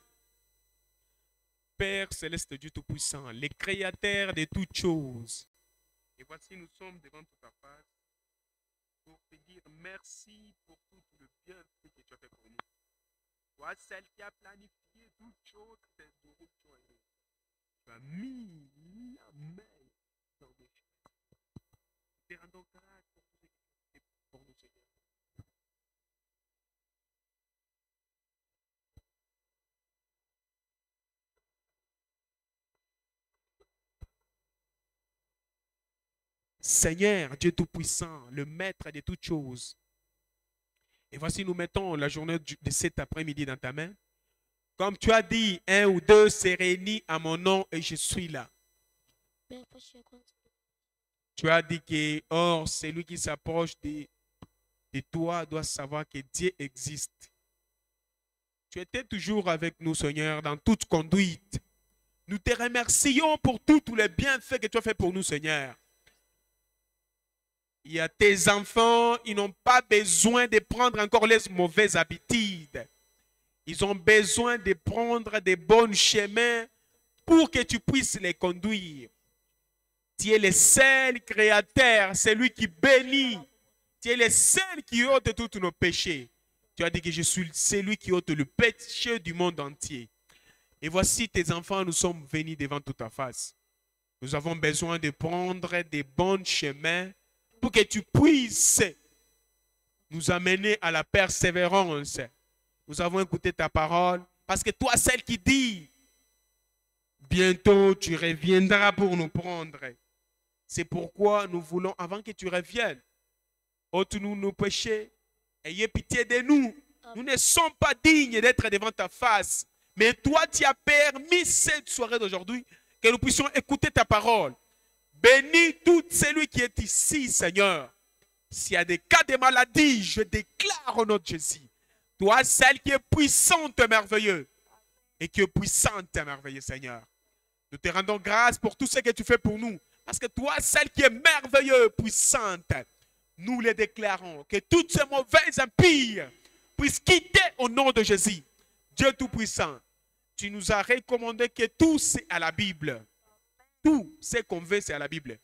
Père céleste, Dieu Tout-Puissant, le créateur de toutes choses. Et voici, nous sommes devant ta face pour te dire merci pour tout le bien que tu as fait pour nous. Toi, celle qui a planifié toutes choses, c'est de retourner. Tu as mis la main dans nos choses. Te rendons grâce pour tout ce que tu as fait pour nous, Seigneur. Seigneur, Dieu Tout-Puissant, le Maître de toutes choses. Et voici, nous mettons la journée de cet après-midi dans ta main. Comme tu as dit, 1 ou 2 s'est réunis à mon nom et je suis là. Tu as dit que, or, celui qui s'approche de toi doit savoir que Dieu existe. Tu étais toujours avec nous, Seigneur, dans toute conduite. Nous te remercions pour tous les bienfaits que tu as fait pour nous, Seigneur. Il y a tes enfants, ils n'ont pas besoin de prendre encore les mauvaises habitudes. Ils ont besoin de prendre des bons chemins pour que tu puisses les conduire. Tu es le seul créateur, celui qui bénit. Tu es le seul qui ôte tous nos péchés. Tu as dit que je suis celui qui ôte le péché du monde entier. Et voici tes enfants, nous sommes venus devant toute ta face. Nous avons besoin de prendre des bons chemins pour que tu puisses nous amener à la persévérance. Nous avons écouté ta parole parce que toi, celle qui dit, bientôt tu reviendras pour nous prendre. C'est pourquoi nous voulons, avant que tu reviennes, ôte-nous nos péchés, ayez pitié de nous. Nous ne sommes pas dignes d'être devant ta face. Mais toi, tu as permis cette soirée d'aujourd'hui que nous puissions écouter ta parole. Bénis tout celui qui est ici, Seigneur. S'il y a des cas de maladie, je déclare au nom de Jésus. Toi, celle qui est puissante et merveilleuse. Et qui est puissante et merveilleuse, Seigneur. Nous te rendons grâce pour tout ce que tu fais pour nous. Parce que toi, celle qui est merveilleuse, puissante, nous les déclarons. Que toutes ces mauvaises impires puissent quitter au nom de Jésus. Dieu Tout-Puissant, tu nous as recommandé que tout c'est à la Bible. Tout ce qu'on veut, c'est à la Bible.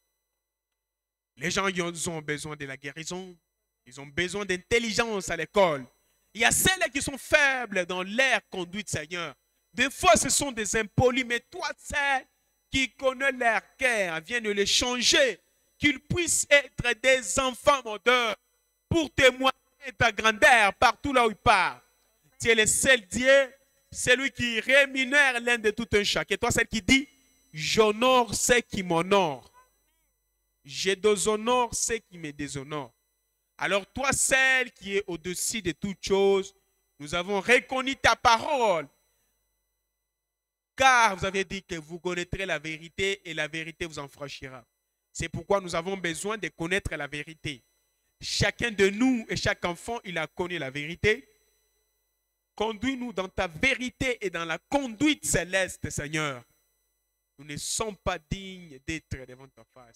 Les gens ils ont besoin de la guérison. Ils ont besoin d'intelligence à l'école. Il y a celles qui sont faibles dans leur conduite, Seigneur. Des fois, ce sont des impolis, mais toi, celles qui connaissent leur cœur, viens de les changer, qu'ils puissent être des enfants modeurs pour témoigner ta grandeur partout là où ils partent. Tu es le seul Dieu, celui qui rémunère l'un de tout un chacun. Et toi, celle qui dit, j'honore ceux qui m'honorent. Je déshonore ceux qui me déshonorent. Alors toi, celle qui est au-dessus de toutes choses, nous avons reconnu ta parole. Car vous avez dit que vous connaîtrez la vérité et la vérité vous en franchira. C'est pourquoi nous avons besoin de connaître la vérité. Chacun de nous et chaque enfant, il a connu la vérité. Conduis-nous dans ta vérité et dans la conduite céleste, Seigneur. Nous ne sommes pas dignes d'être devant ta face.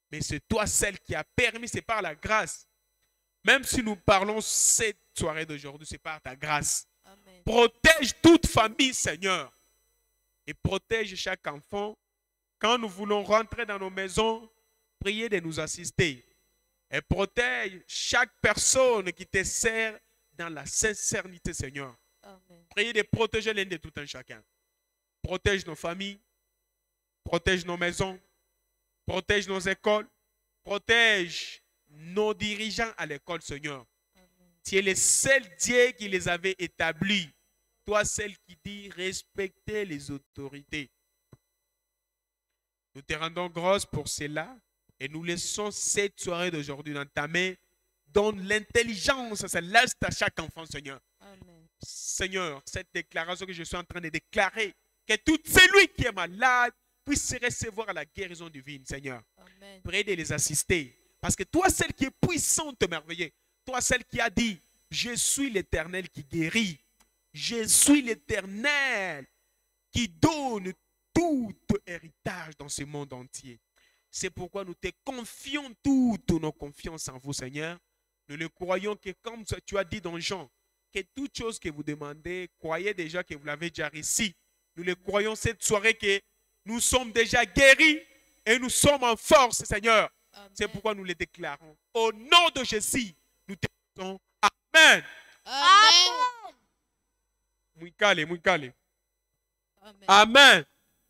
Mais c'est toi celle qui a permis, c'est par la grâce. Même si nous parlons cette soirée d'aujourd'hui, c'est par ta grâce. Amen. Protège toute famille, Seigneur. Et protège chaque enfant. Quand nous voulons rentrer dans nos maisons, priez de nous assister. Et protège chaque personne qui te sert dans la sincérité, Seigneur. Amen. Priez de protéger l'un de tout un chacun. Protège nos familles. Protège nos maisons. Protège nos écoles. Protège nos dirigeants à l'école, Seigneur. Tu es le seul Dieu qui les avait établis. Toi, celle qui dit respecter les autorités. Nous te rendons grâce pour cela et nous laissons cette soirée d'aujourd'hui dans ta main. Donne l'intelligence, ça laisse à chaque enfant, Seigneur. Amen. Seigneur, cette déclaration que je suis en train de déclarer, que tout celui qui est malade puisse recevoir la guérison divine, Seigneur. Amen. Prie de les assister. Parce que toi, celle qui est puissante, merveilleuse, toi, celle qui a dit, je suis l'Éternel qui guérit. Je suis l'Éternel qui donne tout héritage dans ce monde entier. C'est pourquoi nous te confions toutes nos confiances en vous, Seigneur. Nous le croyons que comme tu as dit dans Jean, que toute chose que vous demandez, croyez déjà que vous l'avez déjà reçu. Nous le croyons cette soirée que nous sommes déjà guéris et nous sommes en force, Seigneur. C'est pourquoi nous le déclarons. Au nom de Jésus, nous te disons Amen. Amen. Muy calé, muy calé. Amen. Amen.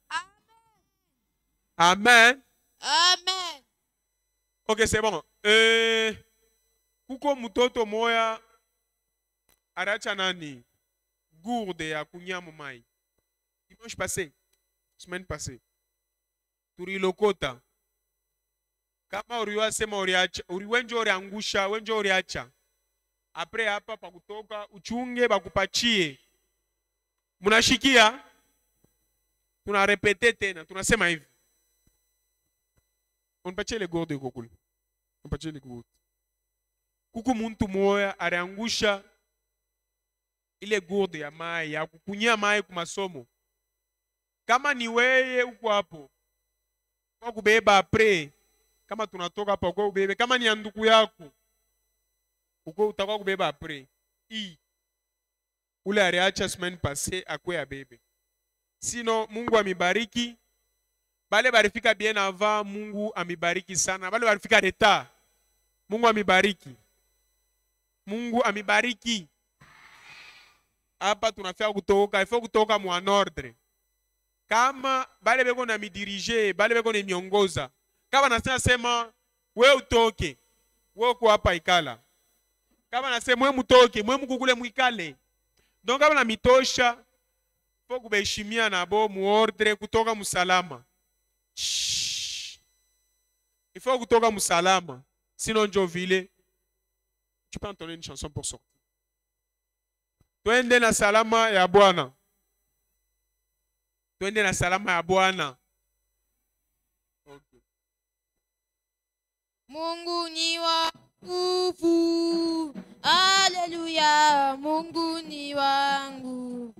Amen. Amen. Ok, c'est bon. Kuko mutoto moya aracha nani gourde ya kunyamu mai. Dimanche passé, semaine passée. Turilokota. Kama uriwa sema uriacha, uriwenjo uriangusha, wenjo uriacha. Apre hapa pakutoka uchunge bakupachie. Munashikia? Tunarepete tena, tunasema hivi. Unipatie le gourde kokule. Unipatie le gourde. Kuku muntu moya ariangusha ile gourde ya mai, ya kukunyia mai kumasomo. Kama ni weye uko hapo, kwa kubeba apre, kama tunatoka hapa kwa ubebe, kama ni ndugu yako, uko utakuwa kubeba apre. Ule aliacha semaine passée akwe abebe. Sino Mungu amibariki. Bale barifika bien avant, Mungu amibariki sana. Bale barifika retard, Mungu amibariki. Mungu amibariki. Hapa tunafia kutoka, ifo kutoka mu en ordre. Kama bale beko na midirige, bale beko na miongoza. Kama nasema sema we utoke, we uko hapa ikala. Kama nasema we mutoke, we mukukule muikale. Donc kama na mitosha, faut kubeshimia na bo mu ordre kutoka musalama. Il faut kutoka musalama. Sinon njo vile, tu peux entonner une chanson pour sortir. Twende na salama ya Bwana. Twende na salama ya Bwana. Okay. Mungu ni wa nguvu. Haleluya. Mungu ni wa nguvu.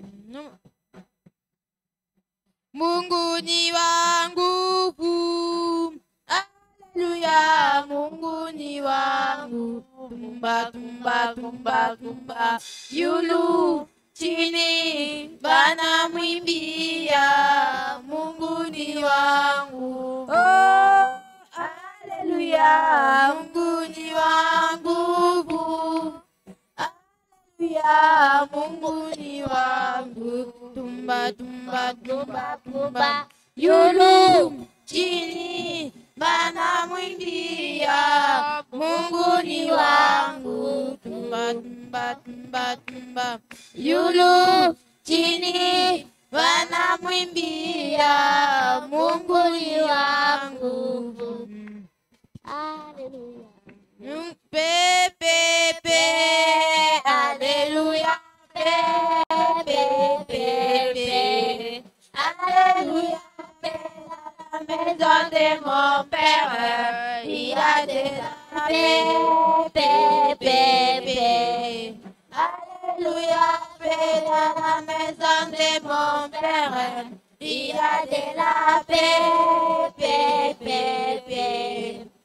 Mungu ni wa nguvu. Haleluya. Mungu ni wa nguvu. Tumba, tumba, tumba, tumba. Yulu chini bana mwimbia. Mungu ni wa nguvu. Oh, haleluya. Mungu ni wa nguvu. Haleluya. Mungu ni wa nguvu. Tumba, tumba, tumba, tumba. Yulu chini bana mwimbia. Mungu ni wangu. Tumba, tumba, tumba, tumba. Yulu chini bana mwimbia. Mungu ni wangu. Hallelujah. Pe, pe, pe. Hallelujah. Pe, pe, pe, pe. Alléluia, la maison de mon père, il y a de la paix, paix, paix, paix. Alléluia, paix dans la maison de mon père, il y a de la paix, paix, paix, paix.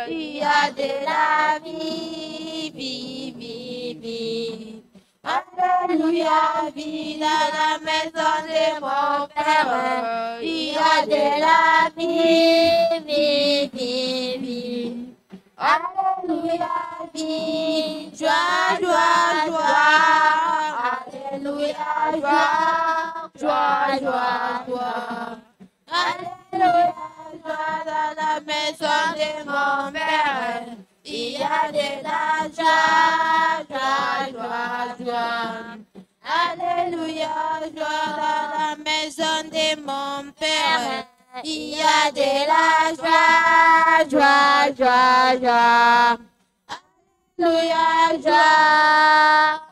il y a de la vie, vie, vie, vie. Alléluia, vie dans la maison de mon Père. Il y a de la vie, vie, vie, vie. Alléluia, vie, joie, joie, joie. Alléluia, joie, joie, joie, joie. Alléluia, joie dans la maison de mon Père. Il y a de la joie, joie, joie, joie. Alléluia, joie dans la maison de mon Père. Il y a de la joie, joie, joie, joie. Alléluia, joie.